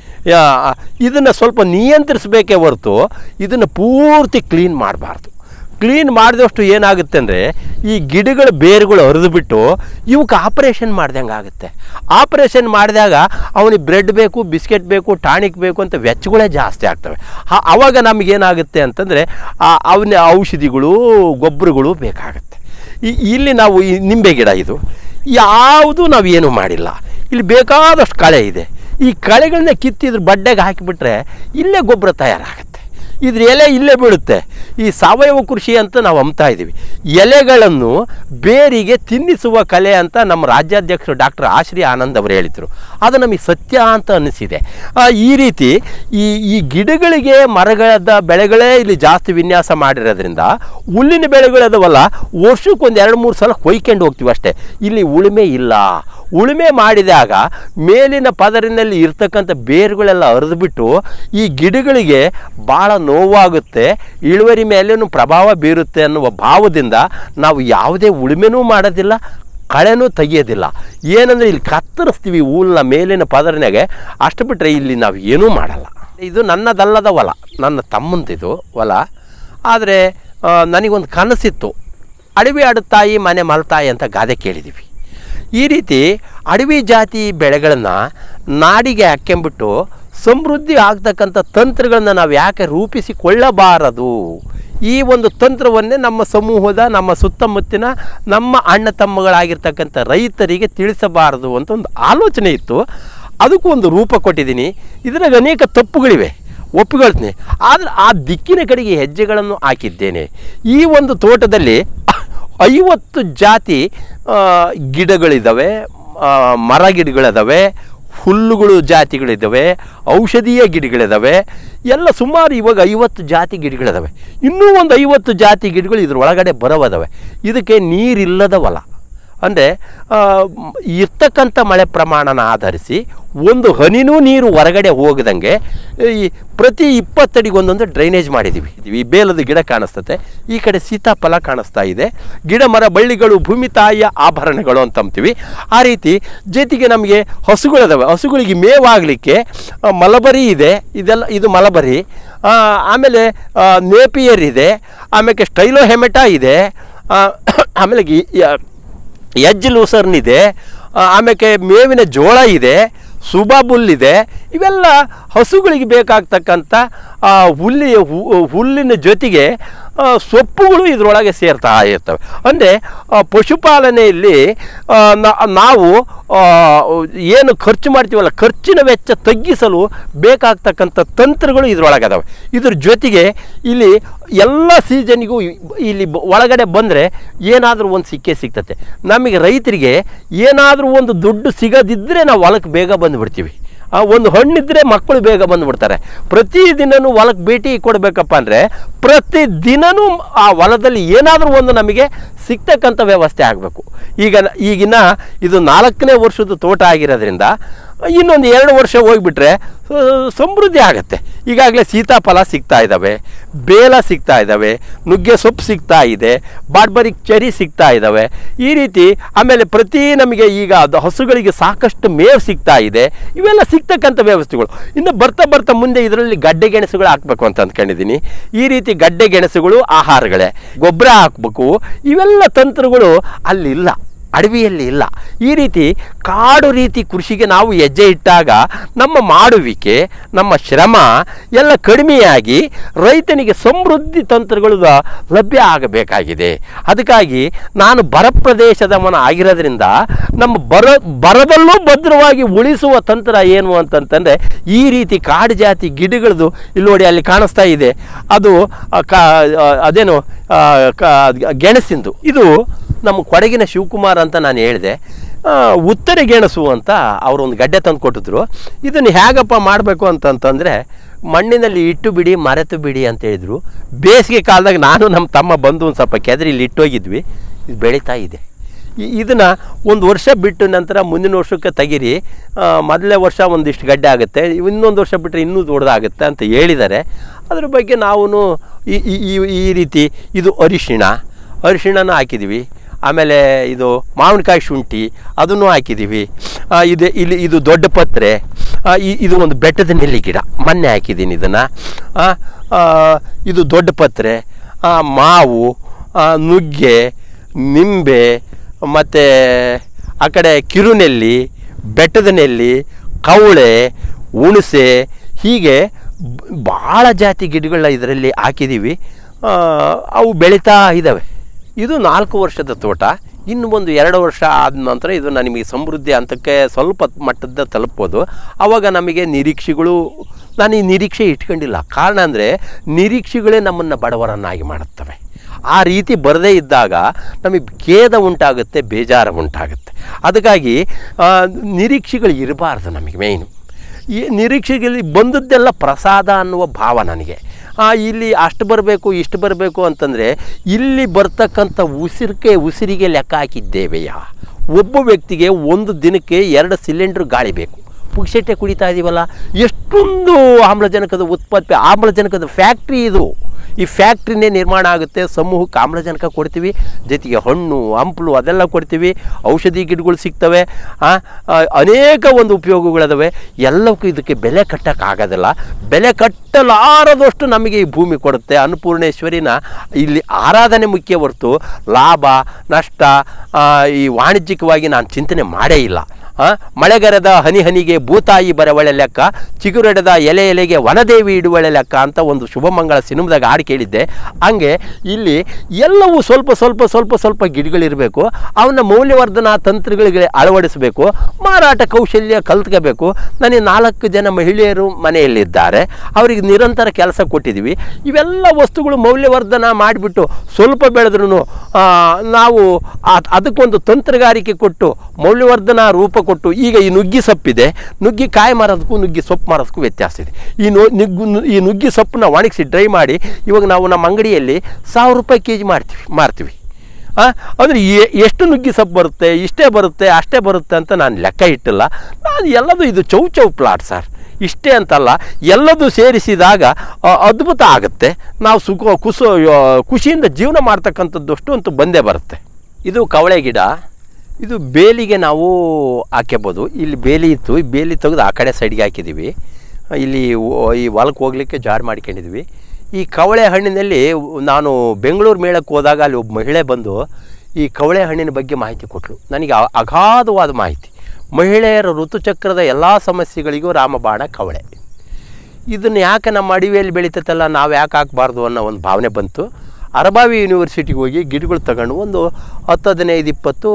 ಇದನ್ನು ಸ್ವಲ್ಪ ನಿಯಂತ್ರಿಸಬೇಕೇ ಹೊರತು ಇದನ್ನು ಪೂರ್ತಿ ಕ್ಲೀನ್ ಮಾಡಬಾರ್ದು. ಕ್ಲೀನ್ ಮಾಡಿದಷ್ಟು ಏನಾಗುತ್ತೆ ಅಂದರೆ ಈ ಗಿಡಗಳ ಬೇರುಗಳು ಹರಿದುಬಿಟ್ಟು ಇವಕ್ಕೆ ಆಪ್ರೇಷನ್ ಮಾಡ್ದಂಗೆ ಆಗುತ್ತೆ. ಆಪ್ರೇಷನ್ ಮಾಡಿದಾಗ ಅವನಿಗೆ ಬ್ರೆಡ್ ಬೇಕು, ಬಿಸ್ಕೆಟ್ ಬೇಕು, ಟಾನಿಕ್ ಬೇಕು ಅಂತ ವೆಚ್ಚಗಳೇ ಜಾಸ್ತಿ ಆಗ್ತವೆ. ಆವಾಗ ನಮಗೇನಾಗುತ್ತೆ ಅಂತಂದರೆ ಅವನ ಔಷಧಿಗಳು, ಗೊಬ್ಬರಗಳು ಬೇಕಾಗುತ್ತೆ. ಈ ಇಲ್ಲಿ ನಾವು ಈ ನಿಂಬೆ ಗಿಡ ಇದು ಯಾವುದೂ ನಾವು ಏನೂ ಮಾಡಿಲ್ಲ. ಇಲ್ಲಿ ಬೇಕಾದಷ್ಟು ಕಳೆ ಇದೆ. ಈ ಕಳೆಗಳನ್ನ ಕಿತ್ತಿದ್ರ ಬಡ್ಡೆಗೆ ಹಾಕಿಬಿಟ್ರೆ ಇಲ್ಲೇ ಗೊಬ್ಬರ ತಯಾರಾಗುತ್ತೆ. ಇದ್ರ ಎಲೆ ಇಲ್ಲೇ ಬೀಳುತ್ತೆ. ಈ ಸಾವಯವ ಕೃಷಿ ಅಂತ ನಾವು ಅಂಬ್ತಾ ಇದ್ದೀವಿ. ಎಲೆಗಳನ್ನು ಬೇರಿಗೆ ತಿನ್ನಿಸುವ ಕಲೆ ಅಂತ ನಮ್ಮ ರಾಜ್ಯಾಧ್ಯಕ್ಷರು ಡಾಕ್ಟರ್ ಆಶ್ರಿ ಆನಂದ್ ಅವರು ಹೇಳಿದರು. ಅದು ನಮಗೆ ಸತ್ಯ ಅಂತ ಅನ್ನಿಸಿದೆ. ಈ ರೀತಿ ಈ ಈ ಗಿಡಗಳಿಗೆ ಮರಗಳದ ಬೆಳೆಗಳೇ ಇಲ್ಲಿ ಜಾಸ್ತಿ ವಿನ್ಯಾಸ ಮಾಡಿರೋದ್ರಿಂದ ಹುಲ್ಲಿನ ಬೆಳೆಗಳದವಲ್ಲ, ವರ್ಷಕ್ಕೊಂದು ಎರಡು ಮೂರು ಸಲ ಕೊಯ್ಕೊಂಡು ಹೋಗ್ತೀವಿ ಅಷ್ಟೇ. ಇಲ್ಲಿ ಉಳುಮೆ ಇಲ್ಲ. ಉಳುಮೆ ಮಾಡಿದಾಗ ಮೇಲಿನ ಪದರಿನಲ್ಲಿ ಇರ್ತಕ್ಕಂಥ ಬೇರುಗಳೆಲ್ಲ ಹರಿದುಬಿಟ್ಟು ಈ ಗಿಡಗಳಿಗೆ ಭಾಳ ನೋವಾಗುತ್ತೆ, ಇಳುವರಿ ಮೇಲೇನೂ ಪ್ರಭಾವ ಬೀರುತ್ತೆ ಅನ್ನುವ ಭಾವದಿಂದ ನಾವು ಯಾವುದೇ ಉಳುಮೆನೂ ಮಾಡೋದಿಲ್ಲ, ಕಳೆನೂ ತೆಗಿಯೋದಿಲ್ಲ. ಏನಂದರೆ ಇಲ್ಲಿ ಕತ್ತರಿಸ್ತೀವಿ ಹುಲ್ಲನ್ನ ಮೇಲಿನ ಪದರಿನಾಗೆ, ಅಷ್ಟು ಬಿಟ್ಟರೆ ಇಲ್ಲಿ ನಾವು ಏನೂ ಮಾಡಲ್ಲ. ಇದು ನನ್ನದಲ್ಲದ ಹೊಲ, ನನ್ನ ತಮ್ಮಂದಿದು ಹೊಲ. ಆದರೆ ನನಗೊಂದು ಕನಸಿತ್ತು, ಅಡವಿ ಆಡುತ್ತಾಯಿ ಮನೆ ಮಲ್ತಾಯಿ ಅಂತ ಗಾದೆ ಕೇಳಿದ್ದೀವಿ. ಈ ರೀತಿ ಅಡವಿ ಜಾತಿ ಬೆಳೆಗಳನ್ನು ನಾಡಿಗೆ ಹಾಕ್ಕೊಂಬಿಟ್ಟು ಸಮೃದ್ಧಿ ಆಗ್ತಕ್ಕಂಥ ತಂತ್ರಗಳನ್ನ ನಾವು ಯಾಕೆ ರೂಪಿಸಿಕೊಳ್ಳಬಾರದು? ಈ ಒಂದು ತಂತ್ರವನ್ನೇ ನಮ್ಮ ಸಮೂಹದ, ನಮ್ಮ ಸುತ್ತಮುತ್ತಿನ, ನಮ್ಮ ಅಣ್ಣ ತಮ್ಮಗಳಾಗಿರ್ತಕ್ಕಂಥ ರೈತರಿಗೆ ತಿಳಿಸಬಾರದು ಅಂತ ಒಂದು ಆಲೋಚನೆ ಇತ್ತು. ಅದಕ್ಕೂ ಒಂದು ರೂಪ ಕೊಟ್ಟಿದ್ದೀನಿ. ಇದರಾಗ ಅನೇಕ ತಪ್ಪುಗಳಿವೆ, ಒಪ್ಪಿಕೊಳ್ತೀನಿ. ಆದರೆ ಆ ದಿಕ್ಕಿನ ಕಡೆಗೆ ಹೆಜ್ಜೆಗಳನ್ನು ಹಾಕಿದ್ದೇನೆ. ಈ ಒಂದು ತೋಟದಲ್ಲಿ ಐವತ್ತು ಜಾತಿ ಗಿಡಗಳಿದ್ದಾವೆ, ಮರ ಗಿಡಗಳಿದ್ದಾವೆ, ಹುಲ್ಲುಗಳು ಜಾತಿಗಳಿದ್ದಾವೆ, ಔಷಧೀಯ ಗಿಡಗಳಿದ್ದಾವೆ, ಎಲ್ಲ ಸುಮಾರು ಇವಾಗ ಐವತ್ತು ಜಾತಿ ಗಿಡಗಳಿದ್ದಾವೆ. ಇನ್ನೂ ಒಂದು ಐವತ್ತು ಜಾತಿ ಗಿಡಗಳು ಇದ್ರ ಒಳಗಡೆ ಬರೋವದಾವೆ. ಇದಕ್ಕೆ ನೀರಿಲ್ಲದ ಹೊಲ. ಅಂದರೆ ಇರ್ತಕ್ಕಂಥ ಮಳೆ ಪ್ರಮಾಣನ ಆಧರಿಸಿ ಒಂದು ಹನಿನೂ ನೀರು ಹೊರಗಡೆ ಹೋಗದಂಗೆ ಈ ಪ್ರತಿ ಇಪ್ಪತ್ತಡಿಗೊಂದೊಂದು ಡ್ರೈನೇಜ್ ಮಾಡಿದ್ದೀವಿ. ಈ ಬೇಲದ ಗಿಡ ಕಾಣಿಸ್ತತೆ, ಈ ಕಡೆ ಸೀತಾಫಲ ಕಾಣಿಸ್ತಾ ಇದೆ. ಗಿಡ ಮರ ಬಳ್ಳಿಗಳು ಭೂಮಿ ತಾಯಿಯ ಆಭರಣಗಳು ಅಂತ ಅಂತೀವಿ. ಆ ರೀತಿ ಜೊತೆಗೆ ನಮಗೆ ಹಸುಗಳಿದಾವೆ. ಹಸುಗಳಿಗೆ ಮೇವಾಗಲಿಕ್ಕೆ ಮಲಬರಿ ಇದೆ. ಇದೆಲ್ಲ ಇದು ಮಲಬರಿ. ಆಮೇಲೆ ನೇಪಿಯರ್ ಇದೆ. ಆಮೇಲೆ ಸ್ಟೈಲೋ ಹೆಮೆಟಾ ಇದೆ. ಆಮೇಲೆ ಎಜ್ ಲೂಸರ್ನ್ ಇದೆ. ಆಮೇಲೆ ಮೇವಿನ ಜೋಳ ಇದೆ, ಸುಬಾಬುಲ್ ಇದೆ. ಇವೆಲ್ಲ ಹಸುಗಳಿಗೆ ಬೇಕಾಗ್ತಕ್ಕಂಥ ಹುಲ್ಲಿ ಹುಲ್ಲಿನ ಜೊತೆಗೆ ಸೊಪ್ಪುಗಳು ಇದರೊಳಗೆ ಸೇರ್ತಾ ಇರ್ತವೆ. ಅಂದರೆ ಪಶುಪಾಲನೆಯಲ್ಲಿ ನಾವು ಏನು ಖರ್ಚು ಮಾಡ್ತೀವಲ್ಲ, ಖರ್ಚಿನ ವೆಚ್ಚ ತಗ್ಗಿಸಲು ಬೇಕಾಗ್ತಕ್ಕಂಥ ತಂತ್ರಗಳು ಇದರೊಳಗದಾವೆ. ಇದ್ರ ಜೊತೆಗೆ ಇಲ್ಲಿ ಎಲ್ಲ ಸೀಸನ್ನಿಗೂ ಇಲ್ಲಿ ಒಳಗಡೆ ಬಂದರೆ ಏನಾದರೂ ಒಂದು ಸಿಕ್ಕೇ ಸಿಗ್ತತೆ. ನಮಗೆ ರೈತರಿಗೆ ಏನಾದರೂ ಒಂದು ದುಡ್ಡು ಸಿಗದಿದ್ದರೆ ನಾವು ಹೊಲಕ್ಕೆ ಬೇಗ ಬಂದುಬಿಡ್ತೀವಿ. ಒಂದು ಹಣ್ಣಿದ್ರೆ ಮಕ್ಕಳು ಬೇಗ ಬಂದುಬಿಡ್ತಾರೆ. ಪ್ರತಿದಿನವೂ ಹೊಲಕ್ಕೆ ಭೇಟಿ ಕೊಡಬೇಕಪ್ಪ ಅಂದರೆ ಪ್ರತಿದಿನವೂ ಆ ಹೊಲದಲ್ಲಿ ಏನಾದರೂ ಒಂದು ನಮಗೆ ಸಿಗ್ತಕ್ಕಂಥ ವ್ಯವಸ್ಥೆ ಆಗಬೇಕು. ಈಗ ಈಗಿನ ಇದು ನಾಲ್ಕನೇ ವರ್ಷದ ತೋಟ ಆಗಿರೋದ್ರಿಂದ ಇನ್ನೊಂದು ಎರಡು ವರ್ಷ ಹೋಗಿಬಿಟ್ರೆ ಸಮೃದ್ಧಿ ಆಗುತ್ತೆ. ಈಗಾಗಲೇ ಸೀತಾಫಲ ಸಿಗ್ತಾ ಇದ್ದಾವೆ, ಬೇಲ ಸಿಗ್ತಾ ಇದ್ದಾವೆ, ನುಗ್ಗೆ ಸೊಪ್ಪು ಸಿಗ್ತಾ ಇದೆ, ಬಾಡ್ಬರಿಕ್ ಚೆರಿ ಸಿಗ್ತಾ ಇದ್ದಾವೆ. ಈ ರೀತಿ ಆಮೇಲೆ ಪ್ರತಿ ನಮಗೆ ಈಗ ಅದು ಹಸುಗಳಿಗೆ ಸಾಕಷ್ಟು ಮೇವು ಸಿಗ್ತಾ ಇದೆ. ಇವೆಲ್ಲ ಸಿಗ್ತಕ್ಕಂಥ ವ್ಯವಸ್ಥೆಗಳು. ಇನ್ನು ಬರ್ತಾ ಬರ್ತಾ ಮುಂದೆ ಇದರಲ್ಲಿ ಗಡ್ಡೆ ಗೆಣಸುಗಳು ಹಾಕಬೇಕು ಅಂತ ಅಂದ್ಕೊಂಡಿದ್ದೀನಿ. ಈ ರೀತಿ ಗಡ್ಡೆ ಗೆಣಸುಗಳು ಆಹಾರಗಳೇ, ಗೊಬ್ಬರ ಹಾಕಬೇಕು. ಇವೆಲ್ಲ ತಂತ್ರಗಳು ಅಲ್ಲಿಲ್ಲ, ಅಡವಿಯಲ್ಲಿ ಇಲ್ಲ. ಈ ರೀತಿ ಕಾಡು ರೀತಿ ಕೃಷಿಗೆ ನಾವು ಹೆಜ್ಜೆ ಇಟ್ಟಾಗ ನಮ್ಮ ಮಾಡುವಿಕೆ, ನಮ್ಮ ಶ್ರಮ ಎಲ್ಲ ಕಡಿಮೆಯಾಗಿ ರೈತನಿಗೆ ಸಮೃದ್ಧಿ ತಂತ್ರಗಳು ಲಭ್ಯ ಆಗಬೇಕಾಗಿದೆ. ಅದಕ್ಕಾಗಿ ನಾನು ಬರ ಪ್ರದೇಶದವನ ಆಗಿರೋದ್ರಿಂದ ನಮ್ಮ ಬರ ಬರದಲ್ಲೂ ಭದ್ರವಾಗಿ ಉಳಿಸುವ ತಂತ್ರ ಏನು ಅಂತಂತಂದರೆ ಈ ರೀತಿ ಕಾಡು ಜಾತಿ ಗಿಡಗಳದು ಇಲ್ಲಿ ನೋಡಿ ಅಲ್ಲಿ ಕಾಣಿಸ್ತಾ ಇದೆ. ಅದು ಅದೇನು ಗೆಣಸಿಂದು. ಇದು ನಮ್ಮ ಕೊಡಗಿನ ಶಿವಕುಮಾರ್ ಅಂತ ನಾನು ಹೇಳಿದೆ. ಉತ್ತರ ಗೆಣಸು ಅಂತ ಅವರೊಂದು ಗಡ್ಡೆ ತಂದು ಕೊಟ್ಟಿದ್ರು. ಇದನ್ನು ಹೇಗಪ್ಪ ಮಾಡಬೇಕು ಅಂತಂತಂದರೆ ಮಣ್ಣಿನಲ್ಲಿ ಇಟ್ಟು ಬಿಡಿ, ಮರೆತು ಬಿಡಿ ಅಂತ ಹೇಳಿದರು. ಬೇಸಿಗೆ ಕಾಲದಾಗ ನಾನು ನಮ್ಮ ತಮ್ಮ ಬಂದು ಒಂದು ಸ್ವಲ್ಪ ಕೆದರಿ ಇಲ್ಲಿ ಇಟ್ಟೋಗಿದ್ವಿ. ಇದು ಬೆಳೀತಾ ಇದೆ. ಇದನ್ನು ಒಂದು ವರ್ಷ ಬಿಟ್ಟು ನಂತರ ಮುಂದಿನ ವರ್ಷಕ್ಕೆ ತೆಗೀರಿ, ಮೊದಲನೇ ವರ್ಷ ಒಂದಿಷ್ಟು ಗಡ್ಡೆ ಆಗುತ್ತೆ, ಇನ್ನೊಂದು ವರ್ಷ ಬಿಟ್ಟರೆ ಇನ್ನೂ ದೊಡ್ಡದಾಗುತ್ತೆ ಅಂತ ಹೇಳಿದ್ದಾರೆ. ಅದ್ರ ಬಗ್ಗೆ ನಾವು ಈ ಈ ರೀತಿ ಇದು ಅರಿಶಿಣ ಅರಿಶಿಣನ ಹಾಕಿದ್ದೀವಿ. ಆಮೇಲೆ ಇದು ಮಾವಿನಕಾಯಿ ಶುಂಠಿ ಅದನ್ನು ಹಾಕಿದ್ದೀವಿ. ಇದು ಇಲ್ಲಿ ಇದು ದೊಡ್ಡ ಪತ್ರೆ, ಇದು ಒಂದು ಬೆಟ್ಟದ ನೆಲ್ಲಿ ಗಿಡ ಮೊನ್ನೆ ಹಾಕಿದ್ದೀನಿ ಇದನ್ನು. ಇದು ದೊಡ್ಡ ಪತ್ರೆ. ಮಾವು, ನುಗ್ಗೆ, ನಿಂಬೆ, ಮತ್ತು ಆ ಕಡೆ ಕಿರುನೆಲ್ಲಿ, ಬೆಟ್ಟದ ನೆಲ್ಲಿ, ಕವಳೆ, ಹುಣಸೆ, ಹೀಗೆ ಭಾಳ ಜಾತಿ ಗಿಡಗಳನ್ನ ಇದರಲ್ಲಿ ಹಾಕಿದ್ದೀವಿ. ಅವು ಬೆಳೀತಾ ಇದ್ದಾವೆ. ಇದು ನಾಲ್ಕು ವರ್ಷದ ತೋಟ. ಇನ್ನು ಒಂದು ಎರಡು ವರ್ಷ ಆದ ನಂತರ ಇದು ನಮಗೆ ಸಮೃದ್ಧಿ ಹಂತಕ್ಕೆ ಸ್ವಲ್ಪ ಮಟ್ಟದ ತಲುಪ್ಬೋದು. ಆವಾಗ ನಮಗೆ ನಿರೀಕ್ಷೆಗಳು, ನಾನು ಈ ನಿರೀಕ್ಷೆ ಇಟ್ಕೊಂಡಿಲ್ಲ. ಕಾರಣ ಅಂದರೆ ನಿರೀಕ್ಷೆಗಳೇ ನಮ್ಮನ್ನು ಬಡವರನ್ನಾಗಿ ಮಾಡುತ್ತವೆ. ಆ ರೀತಿ ಬರದೇ ಇದ್ದಾಗ ನಮಗೆ ಖೇದ ಉಂಟಾಗುತ್ತೆ, ಬೇಜಾರು ಉಂಟಾಗುತ್ತೆ. ಅದಕ್ಕಾಗಿ ನಿರೀಕ್ಷೆಗಳು ಇರಬಾರ್ದು ನಮಗೆ. ಮೇಯ್ನು ಈ ನಿರೀಕ್ಷೆಗಳಲ್ಲಿ ಬಂದದ್ದೆಲ್ಲ ಪ್ರಸಾದ ಅನ್ನುವ ಭಾವ ನನಗೆ. ಇಲ್ಲಿ ಅಷ್ಟು ಬರಬೇಕು ಇಷ್ಟು ಬರಬೇಕು ಅಂತಂದರೆ ಇಲ್ಲಿ ಬರ್ತಕ್ಕಂಥ ಉಸಿರಿಗೆ ಉಸಿರಿಗೆ ಲೆಕ್ಕ ಹಾಕಿದ್ದೇವೆಯಾ? ಒಬ್ಬ ವ್ಯಕ್ತಿಗೆ ಒಂದು ದಿನಕ್ಕೆ ಎರಡು ಸಿಲಿಂಡ್ರ್ ಗಾಳಿ ಬೇಕು. ಪುಕ್ಷಟೆ ಕುಡಿತಾ ಇದ್ದೀವಲ್ಲ, ಎಷ್ಟೊಂದು ಆಮ್ಲಜನಕದ ಉತ್ಪತ್ತಿ, ಆಮ್ಲಜನಕದ ಫ್ಯಾಕ್ಟ್ರಿ ಇದು. ಈ ಫ್ಯಾಕ್ಟ್ರಿನೇ ನಿರ್ಮಾಣ ಆಗುತ್ತೆ. ಸಮೂಹಕ್ಕೆ ಆಮ್ಲಜನಕ ಕೊಡ್ತೀವಿ, ಜೊತೆಗೆ ಹಣ್ಣು ಹಂಪಲು ಅದೆಲ್ಲ ಕೊಡ್ತೀವಿ, ಔಷಧಿ ಗಿಡಗಳು ಸಿಗ್ತವೆ, ಅನೇಕ ಒಂದು ಉಪಯೋಗಗಳಿದಾವೆ. ಎಲ್ಲಕ್ಕೂ ಇದಕ್ಕೆ ಬೆಲೆ ಕಟ್ಟೋಕ್ಕಾಗೋದಿಲ್ಲ. ಬೆಲೆ ಕಟ್ಟಲಾರದಷ್ಟು ನಮಗೆ ಈ ಭೂಮಿ ಕೊಡುತ್ತೆ. ಅನ್ನಪೂರ್ಣೇಶ್ವರಿನ ಇಲ್ಲಿ ಆರಾಧನೆ ಮುಖ್ಯ ಹೊರತು ಲಾಭ ನಷ್ಟ ಈ ವಾಣಿಜ್ಯಿಕವಾಗಿ ನಾನು ಚಿಂತನೆ ಮಾಡೇ ಇಲ್ಲ. ಮಳೆಗರೆದ ಹನಿ ಹನಿಗೆ ಭೂತಾಯಿ ಬರವಳೆ ಲೆಕ್ಕ, ಚಿಗುರೆಡೆದ ಎಲೆ ಎಲೆಗೆ ವನದೇವಿ ಇಡುವಳೆ ಲೆಕ್ಕ ಅಂತ ಒಂದು ಶುಭಮಂಗಳ ಸಿನಿಮಾದಾಗ ಹಾಡು ಕೇಳಿದ್ದೆ. ಹಂಗೆ ಇಲ್ಲಿ ಎಲ್ಲವೂ ಸ್ವಲ್ಪ ಸ್ವಲ್ಪ ಸ್ವಲ್ಪ ಸ್ವಲ್ಪ ಗಿಡಗಳಿರಬೇಕು. ಅವನ್ನ ಮೌಲ್ಯವರ್ಧನಾ ತಂತ್ರಗಳಿಗೆ ಅಳವಡಿಸಬೇಕು. ಮಾರಾಟ ಕೌಶಲ್ಯ ಕಲ್ತ್ಕೋಬೇಕು. ನನಗೆ ನಾಲ್ಕು ಜನ ಮಹಿಳೆಯರು ಮನೆಯಲ್ಲಿದ್ದಾರೆ, ಅವರಿಗೆ ನಿರಂತರ ಕೆಲಸ ಕೊಟ್ಟಿದ್ದೀವಿ. ಇವೆಲ್ಲ ವಸ್ತುಗಳು ಮೌಲ್ಯವರ್ಧನ ಮಾಡಿಬಿಟ್ಟು ಸ್ವಲ್ಪ ಬೆಳೆದ್ರೂ ನಾವು ಅದಕ್ಕೊಂದು ತಂತ್ರಗಾರಿಕೆ ಕೊಟ್ಟು ಮೌಲ್ಯವರ್ಧನಾ ರೂಪ ಕೊಟ್ಟು, ಈಗ ಈ ನುಗ್ಗಿ ಸೊಪ್ಪಿದೆ, ನುಗ್ಗಿ ಕಾಯಿ ಮಾರೋದಕ್ಕೂ ನುಗ್ಗಿ ಸೊಪ್ಪು ಮಾರೋದಕ್ಕೂ ವ್ಯತ್ಯಾಸ ಇದೆ. ಈ ನೋ ನುಗ್ಗು ಈ ನುಗ್ಗಿ ಸೊಪ್ಪನ್ನ ಒಣಗಿಸಿ ಡ್ರೈ ಮಾಡಿ ಇವಾಗ ನಾವು ನಮ್ಮ ಅಂಗಡಿಯಲ್ಲಿ ಸಾವಿರ ರೂಪಾಯಿ ಕೆ ಜಿ ಮಾಡ್ತೀವಿ ಮಾರ್ತೀವಿ. ಅಂದರೆ ಎಷ್ಟು ನುಗ್ಗಿ ಸೊಪ್ಪು ಬರುತ್ತೆ, ಇಷ್ಟೇ ಬರುತ್ತೆ ಅಷ್ಟೇ ಬರುತ್ತೆ ಅಂತ ನಾನು ಲೆಕ್ಕ ಇಟ್ಟಿಲ್ಲ. ನಾನು ಎಲ್ಲದು ಇದು ಚೌ ಚೌ ಪ್ಲಾಟ್ ಸರ್, ಇಷ್ಟೇ ಅಂತಲ್ಲ, ಎಲ್ಲದೂ ಸೇರಿಸಿದಾಗ ಅದ್ಭುತ ಆಗುತ್ತೆ. ನಾವು ಸುಖ ಕುಸು ಖುಷಿಯಿಂದ ಜೀವನ ಮಾಡ್ತಕ್ಕಂಥದ್ದಷ್ಟು ಅಂತೂ ಬಂದೇ ಬರುತ್ತೆ. ಇದು ಕವಳೆ ಗಿಡ. ಇದು ಬೇಲಿಗೆ ನಾವು ಹಾಕ್ಯಬೋದು. ಇಲ್ಲಿ ಬೇಲಿ ಇತ್ತು, ಈ ಬೇಲಿ ತೆಗೆದು ಆ ಕಡೆ ಸೈಡ್ಗೆ ಹಾಕಿದ್ದೀವಿ. ಇಲ್ಲಿ ಈ ಹೊಲಕ್ಕೆ ಹೋಗ್ಲಿಕ್ಕೆ ಜಾರ್ ಮಾಡ್ಕೊಂಡಿದ್ವಿ. ಈ ಕವಳೆ ಹಣ್ಣಿನಲ್ಲಿ ನಾನು ಬೆಂಗಳೂರು ಮೇಳಕ್ಕೆ ಹೋದಾಗ ಅಲ್ಲಿ ಒಬ್ಬ ಮಹಿಳೆ ಬಂದು ಈ ಕವಳೆ ಹಣ್ಣಿನ ಬಗ್ಗೆ ಮಾಹಿತಿ ಕೊಟ್ಟಳು. ನನಗೆ ಅಗಾಧವಾದ ಮಾಹಿತಿ. ಮಹಿಳೆಯರ ಋತುಚಕ್ರದ ಎಲ್ಲ ಸಮಸ್ಯೆಗಳಿಗೂ ರಾಮಬಾಣ ಕವಳೆ. ಇದನ್ನು ಯಾಕೆ ನಮ್ಮ ಅಡಿವೆಯಲ್ಲಿ ಬೆಳೀತೈತಲ್ಲ, ನಾವು ಯಾಕೆ ಹಾಕಬಾರ್ದು ಅನ್ನೋ ಒಂದು ಭಾವನೆ ಬಂತು. ಅರಬಾವಿ ಯೂನಿವರ್ಸಿಟಿಗೆ ಹೋಗಿ ಗಿಡಗಳು ತಗೊಂಡು ಒಂದು ಹತ್ತು ಹದಿನೈದು ಇಪ್ಪತ್ತು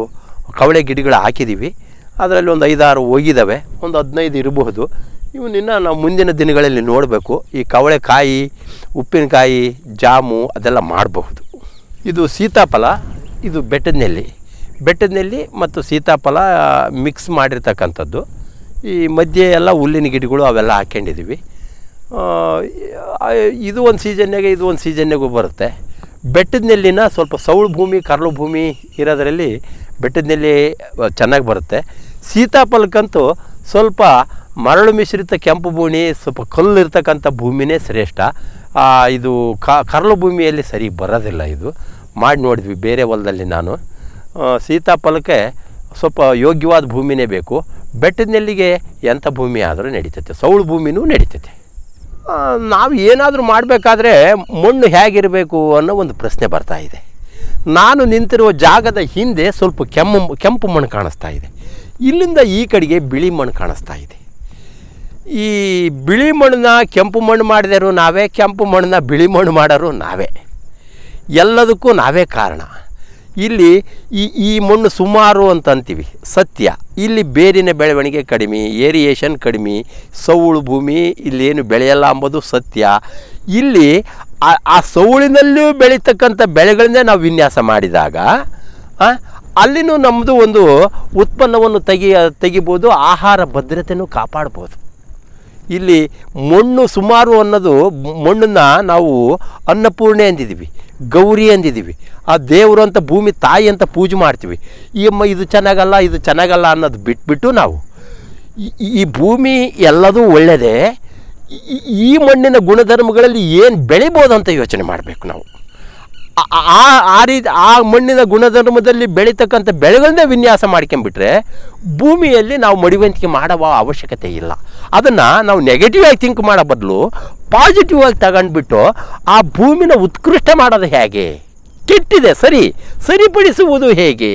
ಕವಳೆ ಗಿಡಗಳು ಹಾಕಿದ್ದೀವಿ. ಅದರಲ್ಲಿ ಒಂದು ಐದಾರು ಹೋಗಿದ್ದಾವೆ, ಒಂದು ಹದಿನೈದು ಇರಬಹುದು. ಇವನ್ನ ನಾವು ಮುಂದಿನ ದಿನಗಳಲ್ಲಿ ನೋಡಬೇಕು. ಈ ಕವಳೆ ಕಾಯಿ, ಉಪ್ಪಿನಕಾಯಿ, ಜಾಮು ಅದೆಲ್ಲ ಮಾಡಬಹುದು. ಇದು ಸೀತಾಫಲ, ಇದು ಬೆಟ್ಟದ ನೆಲ್ಲಿ. ಬೆಟ್ಟದ ನೆಲ್ಲಿ ಮತ್ತು ಸೀತಾಫಲ ಮಿಕ್ಸ್ ಮಾಡಿರ್ತಕ್ಕಂಥದ್ದು. ಈ ಮಧ್ಯೆ ಎಲ್ಲ ಹುಲ್ಲಿನ ಗಿಡಗಳು ಅವೆಲ್ಲ ಹಾಕ್ಕೊಂಡಿದ್ದೀವಿ. ಇದು ಒಂದು ಸೀಸನ್ಯಾಗೆ ಇದು ಒಂದು ಸೀಸನ್ಯಾಗೂ ಬರುತ್ತೆ. ಬೆಟ್ಟದ ನೆಲ್ಲಿನ ಸ್ವಲ್ಪ ಸೌಳು ಭೂಮಿ ಕರಳು ಭೂಮಿ ಇರೋದರಲ್ಲಿ ಬೆಟ್ಟದ ನೆಲ್ಲಿ ಚೆನ್ನಾಗಿ ಬರುತ್ತೆ. ಸೀತಾಫಲಕ್ಕಂತೂ ಸ್ವಲ್ಪ ಮರಳು ಮಿಶ್ರಿತ ಕೆಂಪು ಭೂಮಿ, ಸ್ವಲ್ಪ ಕಲ್ಲು ಇರ್ತಕ್ಕಂಥ ಭೂಮಿನೇ ಶ್ರೇಷ್ಠ. ಇದು ಕರಳು ಭೂಮಿಯಲ್ಲಿ ಸರಿ ಬರೋದಿಲ್ಲ. ಇದು ಮಾಡಿ ನೋಡಿದ್ವಿ ಬೇರೆ ಹೊಲದಲ್ಲಿ. ನಾನು ಸೀತಾಫಲಕ್ಕೆ ಸ್ವಲ್ಪ ಯೋಗ್ಯವಾದ ಭೂಮಿನೇ ಬೇಕು. ಬೆಟ್ಟದ ನೆಲ್ಲಿಗೆ ಎಂಥ ಭೂಮಿ ಆದರೂ ನಡೀತೈತೆ, ಸೌಳು ಭೂಮಿನೂ ನಡೀತೈತೆ. ನಾವು ಏನಾದರೂ ಮಾಡಬೇಕಾದ್ರೆ ಮಣ್ಣು ಹೇಗಿರಬೇಕು ಅನ್ನೋ ಒಂದು ಪ್ರಶ್ನೆ ಬರ್ತಾ ಇದೆ. ನಾನು ನಿಂತಿರುವ ಜಾಗದ ಹಿಂದೆ ಸ್ವಲ್ಪ ಕೆಂಪು ಕೆಂಪು ಮಣ್ಣು ಕಾಣಿಸ್ತಾ ಇದೆ, ಇಲ್ಲಿಂದ ಈ ಕಡೆಗೆ ಬಿಳಿ ಮಣ್ಣು ಕಾಣಿಸ್ತಾ ಇದೆ. ಈ ಬಿಳಿ ಮಣ್ಣನ್ನ ಕೆಂಪು ಮಣ್ಣು ಮಾಡಿದರು ನಾವೇ, ಕೆಂಪು ಮಣ್ಣನ್ನ ಬಿಳಿ ಮಣ್ಣು ಮಾಡೋರು ನಾವೇ. ಎಲ್ಲದಕ್ಕೂ ನಾವೇ ಕಾರಣ. ಇಲ್ಲಿ ಈ ಈ ಮಣ್ಣು ಸುಮಾರು ಅಂತ ಅಂತೀವಿ, ಸತ್ಯ. ಇಲ್ಲಿ ಬೇರಿನ ಬೆಳವಣಿಗೆ ಕಡಿಮೆ, ಏರಿಯೇಷನ್ ಕಡಿಮೆ, ಸೌಳು ಭೂಮಿ, ಇಲ್ಲೇನು ಬೆಳೆಯಲ್ಲ ಅಂಬೋದು ಸತ್ಯ. ಇಲ್ಲಿ ಆ ಸೌಳಿನಲ್ಲೂ ಬೆಳೀತಕ್ಕಂಥ ಬೆಳೆಗಳನ್ನೇ ನಾವು ವಿನ್ಯಾಸ ಮಾಡಿದಾಗ ಅಲ್ಲಿನೂ ನಮ್ಮದು ಒಂದು ಉತ್ಪನ್ನವನ್ನು ತೆಗಿ ತೆಗಿಬೋದು, ಆಹಾರ ಭದ್ರತೆಯೂ ಕಾಪಾಡ್ಬೋದು. ಇಲ್ಲಿ ಮಣ್ಣು ಸುಮಾರು ಅನ್ನೋದು, ಮಣ್ಣನ್ನು ನಾವು ಅನ್ನಪೂರ್ಣೆ ಅಂದಿದ್ದೀವಿ, ಗೌರಿ ಅಂದಿದ್ದೀವಿ. ಆ ದೇವರು ಅಂತ, ಭೂಮಿ ತಾಯಿ ಅಂತ ಪೂಜೆ ಮಾಡ್ತೀವಿ. ಈ ಅಮ್ಮ ಇದು ಚೆನ್ನಾಗಲ್ಲ ಇದು ಚೆನ್ನಾಗಲ್ಲ ಅನ್ನೋದು ಬಿಟ್ಬಿಟ್ಟು ನಾವು ಈ ಭೂಮಿ ಎಲ್ಲದೂ ಒಳ್ಳೆಯದೇ, ಈ ಮಣ್ಣಿನ ಗುಣಧರ್ಮಗಳಲ್ಲಿ ಏನು ಬೆಳಿಬೋದು ಅಂತ ಯೋಚನೆ ಮಾಡಬೇಕು ನಾವು. ಆ ಆ ರೀತಿ ಆ ಮಣ್ಣಿನ ಗುಣಧರ್ಮದಲ್ಲಿ ಬೆಳೀತಕ್ಕಂಥ ಬೆಳೆಗಳನ್ನೇ ವಿನ್ಯಾಸ ಮಾಡ್ಕೊಂಬಿಟ್ರೆ ಭೂಮಿಯಲ್ಲಿ ನಾವು ಮಡಿವಂತಿಕೆ ಮಾಡುವ ಅವಶ್ಯಕತೆ ಇಲ್ಲ. ಅದನ್ನು ನಾವು ನೆಗೆಟಿವ್ ಆಗಿ ಥಿಂಕ್ ಮಾಡೋ ಬದಲು ಪಾಸಿಟಿವ್ ಆಗಿ ತಗೊಂಡ್ಬಿಟ್ಟು ಆ ಭೂಮಿನ ಉತ್ಕೃಷ್ಟ ಮಾಡೋದು ಹೇಗೆ, ಕೆಟ್ಟಿದೆ ಸರಿ ಸರಿಪಡಿಸುವುದು ಹೇಗೆ,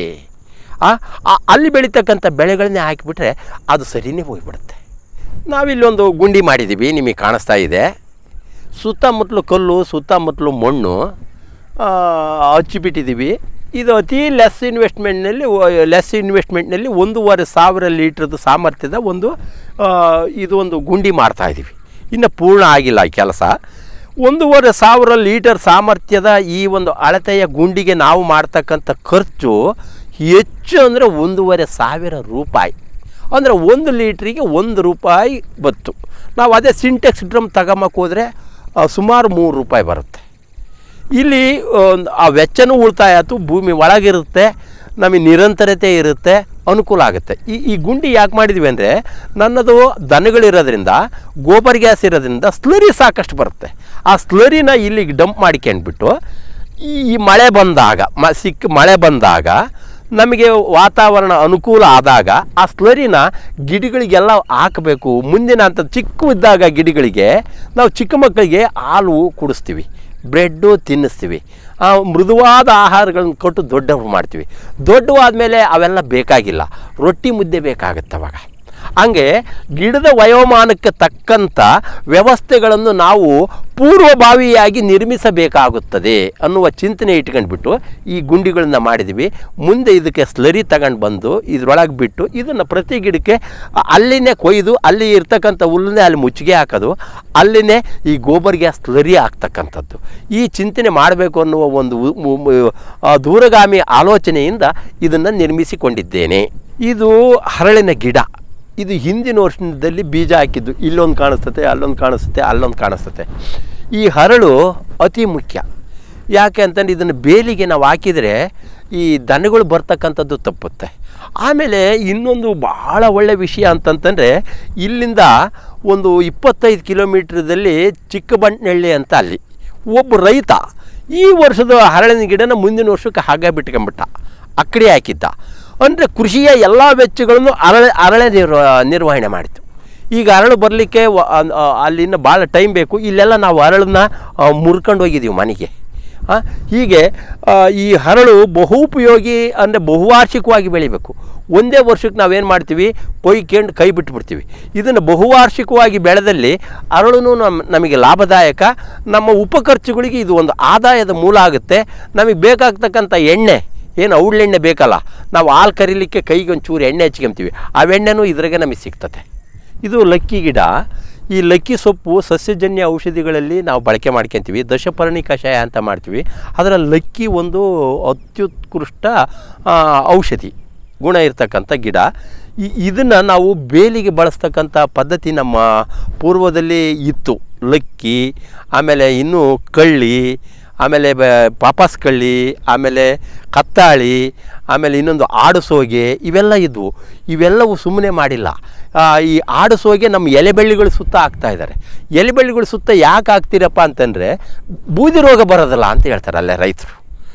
ಅಲ್ಲಿ ಬೆಳೀತಕ್ಕಂಥ ಬೆಳೆಗಳನ್ನೇ ಹಾಕಿಬಿಟ್ರೆ ಅದು ಸರಿಯೇ ಹೋಗಿಬಿಡುತ್ತೆ. ನಾವಿಲ್ಲೊಂದು ಗುಂಡಿ ಮಾಡಿದ್ದೀವಿ, ನಿಮಗೆ ಕಾಣಿಸ್ತಾ ಇದೆ. ಸುತ್ತಮುತ್ತಲು ಕಲ್ಲು, ಸುತ್ತಮುತ್ತಲು ಮಣ್ಣು ಹಚ್ಚಿಬಿಟ್ಟಿದ್ದೀವಿ. ಇದು ಅತಿ ಲೆಸ್ ಇನ್ವೆಸ್ಟ್ಮೆಂಟ್ನಲ್ಲಿ ಲೆಸ್ ಇನ್ವೆಸ್ಟ್ಮೆಂಟ್ನಲ್ಲಿ ಒಂದೂವರೆ ಸಾವಿರ ಲೀಟ್ರದ್ದು ಸಾಮರ್ಥ್ಯದ ಒಂದು ಇದು ಒಂದು ಗುಂಡಿ ಮಾಡ್ತಾಯಿದ್ದೀವಿ. ಇನ್ನು ಪೂರ್ಣ ಆಗಿಲ್ಲ ಈ ಕೆಲಸ. ಒಂದೂವರೆ ಸಾವಿರ ಲೀಟರ್ ಸಾಮರ್ಥ್ಯದ ಈ ಒಂದು ಅಳತೆಯ ಗುಂಡಿಗೆ ನಾವು ಮಾಡ್ತಕ್ಕಂಥ ಖರ್ಚು ಹೆಚ್ಚು ಅಂದರೆ ಒಂದೂವರೆ ಸಾವಿರ ರೂಪಾಯಿ. ಅಂದರೆ ಒಂದು ಲೀಟ್ರಿಗೆ ಒಂದು ರೂಪಾಯಿ ಬತ್ತು. ನಾವು ಅದೇ ಸಿಂಟೆಕ್ಸ್ ಡ್ರಮ್ ತಗೊಂಬಕ್ಕೆ ಹೋದರೆ ಸುಮಾರು ಮೂರು ರೂಪಾಯಿ ಬರುತ್ತೆ. ಇಲ್ಲಿ ಆ ವೆಚ್ಚನೂ ಉಳಿತಾಯ ಆಯಿತು, ಭೂಮಿ ಒಳಗಿರುತ್ತೆ, ನಮಗೆ ನಿರಂತರತೆ ಇರುತ್ತೆ, ಅನುಕೂಲ ಆಗುತ್ತೆ. ಈ ಈ ಗುಂಡಿ ಯಾಕೆ ಮಾಡಿದ್ವಿ ಅಂದರೆ, ನನ್ನದು ದನಗಳಿರೋದ್ರಿಂದ ಗೋಬರ್ ಗ್ಯಾಸ್ ಇರೋದ್ರಿಂದ ಸ್ಲರಿ ಸಾಕಷ್ಟು ಬರುತ್ತೆ. ಆ ಸ್ಲರಿನ ಇಲ್ಲಿಗೆ ಡಂಪ್ ಮಾಡ್ಕೊಂಡ್ಬಿಟ್ಟು ಈ ಮಳೆ ಬಂದಾಗ ಮ ಸಿಕ್ಕ ಮಳೆ ಬಂದಾಗ ನಮಗೆ ವಾತಾವರಣ ಅನುಕೂಲ ಆದಾಗ ಆ ಸ್ಲರಿನ ಗಿಡಗಳಿಗೆಲ್ಲ ಹಾಕಬೇಕು. ಮುಂದಿನ ಅಂತ ಚಿಕ್ಕವಿದ್ದಾಗ ಗಿಡಗಳಿಗೆ ನಾವು ಚಿಕ್ಕ ಮಕ್ಕಳಿಗೆ ಹಾಲು ಕುಡಿಸ್ತೀವಿ, ಬ್ರೆಡ್ಡು ತಿನ್ನಿಸ್ತೀವಿ, ಮೃದುವಾದ ಆಹಾರಗಳನ್ನ ಕೊಟ್ಟು ದೊಡ್ಡವ್ರು ಮಾಡ್ತೀವಿ. ದೊಡ್ಡವಾದಮೇಲೆ ಅವೆಲ್ಲ ಬೇಕಾಗಿಲ್ಲ, ರೊಟ್ಟಿ ಮುದ್ದೆ ಬೇಕಾಗುತ್ತೆ ಅವಾಗ. ಹಂಗೆ ಗಿಡದ ವಯೋಮಾನಕ್ಕೆ ತಕ್ಕಂಥ ವ್ಯವಸ್ಥೆಗಳನ್ನು ನಾವು ಪೂರ್ವಭಾವಿಯಾಗಿ ನಿರ್ಮಿಸಬೇಕಾಗುತ್ತದೆ ಅನ್ನುವ ಚಿಂತನೆ ಇಟ್ಕೊಂಡ್ಬಿಟ್ಟು ಈ ಗುಂಡಿಗಳನ್ನ ಮಾಡಿದ್ದೀವಿ. ಮುಂದೆ ಇದಕ್ಕೆ ಸ್ಲರಿ ತಗೊಂಡು ಬಂದು ಇದರೊಳಗೆ ಬಿಟ್ಟು ಇದನ್ನು ಪ್ರತಿ ಗಿಡಕ್ಕೆ ಅಲ್ಲಿನೇ ಕೊಯ್ದು ಅಲ್ಲಿ ಇರ್ತಕ್ಕಂಥ ಹುಲ್ಲನ್ನೇ ಅಲ್ಲಿ ಮುಚ್ಚಿಗೆ ಹಾಕೋದು, ಅಲ್ಲಿನೇ ಈ ಗೋಬರ್ ಗ್ಯಾಸ್ ಸ್ಲರಿ ಆಗ್ತಕ್ಕಂಥದ್ದು. ಈ ಚಿಂತನೆ ಮಾಡಬೇಕು ಅನ್ನುವ ಒಂದು ದೂರಗಾಮಿ ಆಲೋಚನೆಯಿಂದ ಇದನ್ನು ನಿರ್ಮಿಸಿಕೊಂಡಿದ್ದೇನೆ. ಇದು ಹರಳಿನ ಗಿಡ. ಇದು ಹಿಂದಿನ ವರ್ಷದಲ್ಲಿ ಬೀಜ ಹಾಕಿದ್ದು. ಇಲ್ಲೊಂದು ಕಾಣಿಸ್ತತೆ, ಅಲ್ಲೊಂದು ಕಾಣಿಸುತ್ತೆ, ಅಲ್ಲೊಂದು ಕಾಣಿಸ್ತತೆ. ಈ ಹರಳು ಅತಿ ಮುಖ್ಯ. ಯಾಕೆ ಅಂತಂದ್ರೆ ಇದನ್ನು ಬೇಲಿಗೆ ನಾವು ಹಾಕಿದರೆ ಈ ದನಗಳು ಬರ್ತಕ್ಕಂಥದ್ದು ತಪ್ಪುತ್ತೆ. ಆಮೇಲೆ ಇನ್ನೊಂದು ಭಾಳ ಒಳ್ಳೆಯ ವಿಷಯ ಅಂತಂತಂದರೆ, ಇಲ್ಲಿಂದ ಒಂದು ಇಪ್ಪತ್ತೈದು ಕಿಲೋಮೀಟ್ರದಲ್ಲಿ ಚಿಕ್ಕಬಂಟ್ನಳ್ಳಿ ಅಂತ ಅಲ್ಲಿ ಒಬ್ಬ ರೈತ ಈ ವರ್ಷದ ಹರಳಿನ ಗಿಡನ ಮುಂದಿನ ವರ್ಷಕ್ಕೆ ಹಾಗೆ ಬಿಟ್ಕೊಂಬಿಟ್ಟ, ಅಕ್ಕಡಿ ಹಾಕಿದ್ದ. ಅಂದರೆ ಕೃಷಿಯ ಎಲ್ಲ ವೆಚ್ಚಗಳನ್ನು ಅರಳೆ ಅರಳೆ ನಿರ್ವ ನಿರ್ವಹಣೆ ಮಾಡಿತು. ಈಗ ಅರಳು ಬರಲಿಕ್ಕೆ ಅಲ್ಲಿಂದ ಭಾಳ ಟೈಮ್ ಬೇಕು. ಇಲ್ಲೆಲ್ಲ ನಾವು ಅರಳನ್ನ ಮುರ್ಕೊಂಡು ಹೋಗಿದ್ದೀವಿ ಮನೆಗೆ. ಹೀಗೆ ಈ ಹರಳು ಬಹುಪಯೋಗಿ ಅಂದರೆ ಬಹುವಾರ್ಷಿಕವಾಗಿ ಬೆಳಿಬೇಕು. ಒಂದೇ ವರ್ಷಕ್ಕೆ ನಾವೇನು ಮಾಡ್ತೀವಿ, ಕೊಯ್ಕೊಂಡು ಕೈ ಬಿಟ್ಟುಬಿಡ್ತೀವಿ. ಇದನ್ನು ಬಹುವಾರ್ಷಿಕವಾಗಿ ಬೆಳೆದಲ್ಲಿ ಅರಳು ನಮ್ಮ ನಮಗೆ ಲಾಭದಾಯಕ. ನಮ್ಮ ಉಪಖರ್ಚುಗಳಿಗೆ ಇದು ಒಂದು ಆದಾಯದ ಮೂಲ ಆಗುತ್ತೆ. ನಮಗೆ ಬೇಕಾಗ್ತಕ್ಕಂಥ ಎಣ್ಣೆ ಏನು ಔಡ್ಲೆಣ್ಣೆ ಬೇಕಲ್ಲ, ನಾವು ಹಾಲು ಕರೀಲಿಕ್ಕೆ ಕೈಗೆ ಒಂಚೂರು ಎಣ್ಣೆ ಹಚ್ಕೊಂತೀವಿ, ಆ ಎಣ್ಣೆನೂ ಇದ್ರಾಗೆ ನಮಗೆ ಸಿಗ್ತದೆ. ಇದು ಲಕ್ಕಿ ಗಿಡ. ಈ ಲಕ್ಕಿ ಸೊಪ್ಪು ಸಸ್ಯಜನ್ಯ ಔಷಧಿಗಳಲ್ಲಿ ನಾವು ಬಳಕೆ ಮಾಡ್ಕೊತೀವಿ. ದಶಪರ್ಣಿ ಕಷಾಯ ಅಂತ ಮಾಡ್ತೀವಿ. ಅದರ ಲಕ್ಕಿ ಒಂದು ಅತ್ಯುತ್ಕೃಷ್ಟ ಔಷಧಿ ಗುಣ ಇರ್ತಕ್ಕಂಥ ಗಿಡ. ಈ ಇದನ್ನು ನಾವು ಬೇಲಿಗೆ ಬಳಸ್ತಕ್ಕಂಥ ಪದ್ಧತಿ ನಮ್ಮ ಪೂರ್ವದಲ್ಲಿ ಇತ್ತು. ಲಕ್ಕಿ, ಆಮೇಲೆ ಇನ್ನೂ ಕಳ್ಳಿ, ಆಮೇಲೆ ಬ ಪಾಪಾಸ್ ಕಳ್ಳಿ, ಆಮೇಲೆ ಕತ್ತಾಳಿ, ಆಮೇಲೆ ಇನ್ನೊಂದು ಆಡುಸೋಗೆ, ಇವೆಲ್ಲ ಇದ್ವು. ಇವೆಲ್ಲವೂ ಸುಮ್ಮನೆ ಮಾಡಿಲ್ಲ. ಈ ಆಡುಸೋಗೆ ನಮ್ಮ ಎಲೆಬಳ್ಳಿಗಳು ಸುತ್ತ ಹಾಕ್ತಾಯಿದ್ದಾರೆ. ಎಲೆಬಳ್ಳಿಗಳು ಸುತ್ತ ಯಾಕೆ ಹಾಕ್ತೀರಪ್ಪ ಅಂತಂದರೆ ಬೂದಿ ರೋಗ ಬರೋದಲ್ಲ ಅಂತ ಹೇಳ್ತಾರೆ ಅಲ್ಲೇ ರೈತರು.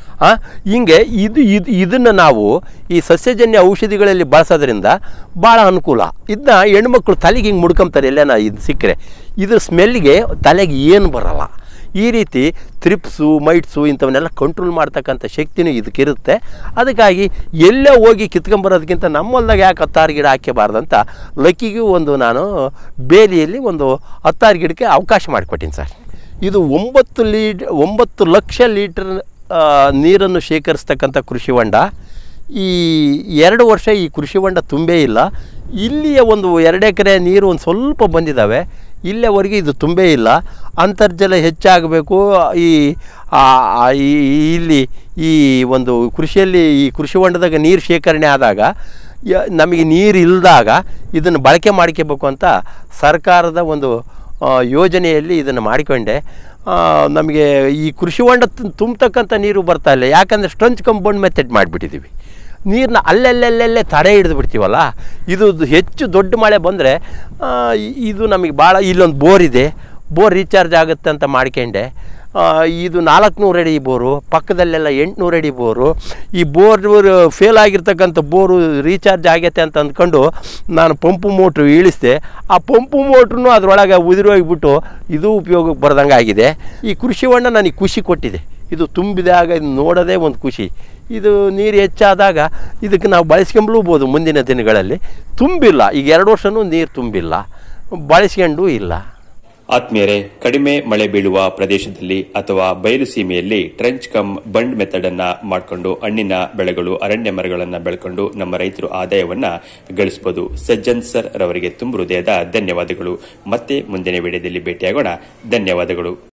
ಹಿಂಗೆ ಇದು ಇದು ಇದನ್ನು ನಾವು ಈ ಸಸ್ಯಜನ್ಯ ಔಷಧಿಗಳಲ್ಲಿ ಬಳಸೋದ್ರಿಂದ ಭಾಳ ಅನುಕೂಲ. ಇದನ್ನ ಹೆಣ್ಮಕ್ಳು ತಲೆಗೆ ಹಿಂಗೆ ಮುಡ್ಕೊಂತಾರೆ, ಎಲ್ಲೇನ ಇದು ಸಿಕ್ಕರೆ. ಇದು ಸ್ಮೆಲ್ಗೆ ತಲೆಗೆ ಏನು ಬರೋಲ್ಲ. ಈ ರೀತಿ ಥ್ರಿಪ್ಸು, ಮೈಟ್ಸು ಇಂಥವನ್ನೆಲ್ಲ ಕಂಟ್ರೋಲ್ ಮಾಡ್ತಕ್ಕಂಥ ಶಕ್ತಿನೂ ಇದಕ್ಕಿರುತ್ತೆ. ಅದಕ್ಕಾಗಿ ಎಲ್ಲೇ ಹೋಗಿ ಕಿತ್ಕೊಂಬರೋದಕ್ಕಿಂತ ನಮ್ಮಲ್ದಾಗ ಯಾಕೆ ಹತ್ತಾರು ಗಿಡ ಹಾಕಬಾರ್ದಂತ ಲಕ್ಕಿಗೂ ಒಂದು ನಾನು ಬೇಲಿಯಲ್ಲಿ ಒಂದು ಹತ್ತಾರು ಗಿಡಕ್ಕೆ ಅವಕಾಶ ಮಾಡಿಕೊಟ್ಟಿನಿ ಸರ್. ಇದು ಒಂಬತ್ತು ಲೀಡ್ ಒಂಬತ್ತು ಲಕ್ಷ ಲೀಟರ್ ನೀರನ್ನು ಶೇಖರಿಸ್ತಕ್ಕಂಥ ಕೃಷಿ ಹೊಂಡ. ಈ ಎರಡು ವರ್ಷ ಈ ಕೃಷಿ ಹೊಂಡ ತುಂಬೇ ಇಲ್ಲ. ಇಲ್ಲಿಯ ಒಂದು ಎರಡು ಎಕರೆ ನೀರು ಒಂದು ಸ್ವಲ್ಪ ಬಂದಿದ್ದಾವೆ. ಇಲ್ಲಿವರೆಗೆ ಇದು ತುಂಬೇ ಇಲ್ಲ. ಅಂತರ್ಜಲ ಹೆಚ್ಚಾಗಬೇಕು. ಈ ಇಲ್ಲಿ ಈ ಒಂದು ಕೃಷಿಯಲ್ಲಿ ಈ ಕೃಷಿ ಹೊಂಡದಾಗ ನೀರು ಶೇಖರಣೆ ಆದಾಗ ನಮಗೆ ನೀರು ಇಲ್ಲದಾಗ ಇದನ್ನು ಬಳಕೆ ಮಾಡ್ಕೋಬೇಕು ಅಂತ ಸರ್ಕಾರದ ಒಂದು ಯೋಜನೆಯಲ್ಲಿ ಇದನ್ನು ಮಾಡಿಕೊಂಡೆ. ನಮಗೆ ಈ ಕೃಷಿ ಹೊಂಡ ತುಂಬತಕ್ಕಂಥ ನೀರು ಬರ್ತಾ ಇಲ್ಲ. ಯಾಕಂದರೆ ಸ್ಟ್ರಂಚ್ ಕಂಪೌಂಡ್ ಮೆಥಡ್ ಮಾಡಿಬಿಟ್ಟಿದ್ದೀವಿ. ನೀರನ್ನ ಅಲ್ಲೆಲ್ಲೆಲ್ಲೆಲ್ಲೇ ತಡೆ ಹಿಡಿದು ಬಿಡ್ತೀವಲ್ಲ. ಇದು ಹೆಚ್ಚು ದೊಡ್ಡ ಮಳೆ ಬಂದರೆ ಇದು ನಮಗೆ ಭಾಳ. ಇಲ್ಲೊಂದು ಬೋರ್ ಇದೆ, ಬೋರ್ ರೀಚಾರ್ಜ್ ಆಗುತ್ತೆ ಅಂತ ಮಾಡ್ಕೊಂಡೆ. ಇದು ನಾಲ್ಕುನೂರು ಅಡಿ ಬೋರು, ಪಕ್ಕದಲ್ಲೆಲ್ಲ ಎಂಟುನೂರು ಅಡಿ ಬೋರು. ಈ ಬೋರ್ ಫೇಲ್ ಆಗಿರ್ತಕ್ಕಂಥ ಬೋರು ರೀಚಾರ್ಜ್ ಆಗೈತೆ ಅಂತ ಅಂದ್ಕೊಂಡು ನಾನು ಪಂಪು ಮೋಟ್ರು ಇಳಿಸಿದೆ. ಆ ಪಂಪು ಮೋಟ್ರೂ ಅದರೊಳಗೆ ಉದುರೋಗಿಬಿಟ್ಟು ಇದು ಉಪಯೋಗಕ್ಕೆ ಬರ್ದಂಗೆ ಆಗಿದೆ. ಈ ಕೃಷಿ ಹೊಂಡ ನನಗೆ ಖುಷಿ ಕೊಟ್ಟಿದೆ. ಇದು ತುಂಬಿದಾಗ ಇದು ನೋಡೋದೇ ಒಂದು ಖುಷಿ. ಇದು ನೀರು ಹೆಚ್ಚಾದಾಗ ಇದಕ್ಕೆ ನಾವು ಬಳಸ್ಕೊಂಬ್ಲೂಬೋದು ಮುಂದಿನ ದಿನಗಳಲ್ಲಿ. ತುಂಬಿಲ್ಲ, ಈಗ ಎರಡು ವರ್ಷವೂ ನೀರು ತುಂಬಿಲ್ಲ, ಬಳಸ್ಕೊಂಡು ಇಲ್ಲ. ಆತ್ಮೀಯರೇ, ಕಡಿಮೆ ಮಳೆ ಬೀಳುವ ಪ್ರದೇಶದಲ್ಲಿ ಅಥವಾ ಬಯಲು ಸೀಮೆಯಲ್ಲಿ ಟ್ರೆಂಚ್ ಕಮ್ ಬಂಡ್ ಮೆಥಡ್ ಅನ್ನ ಮಾಡಿಕೊಂಡು ಹಣ್ಣಿನ ಬೆಳೆಗಳು, ಅರಣ್ಯ ಮರಗಳನ್ನು ಬೆಳ್ಕೊಂಡು ನಮ್ಮ ರೈತರು ಆದಾಯವನ್ನ ಗಳಿಸಬಹುದು. ಸಜ್ಜನ್ ಸರ್ ರವರಿಗೆ ತುಂಬ ಹೃದಯದ ಧನ್ಯವಾದಗಳು. ಮತ್ತೆ ಮುಂದಿನ ವಿಡಿಯೋದಲ್ಲಿ ಭೇಟಿಯಾಗೋಣ. ಧನ್ಯವಾದಗಳು.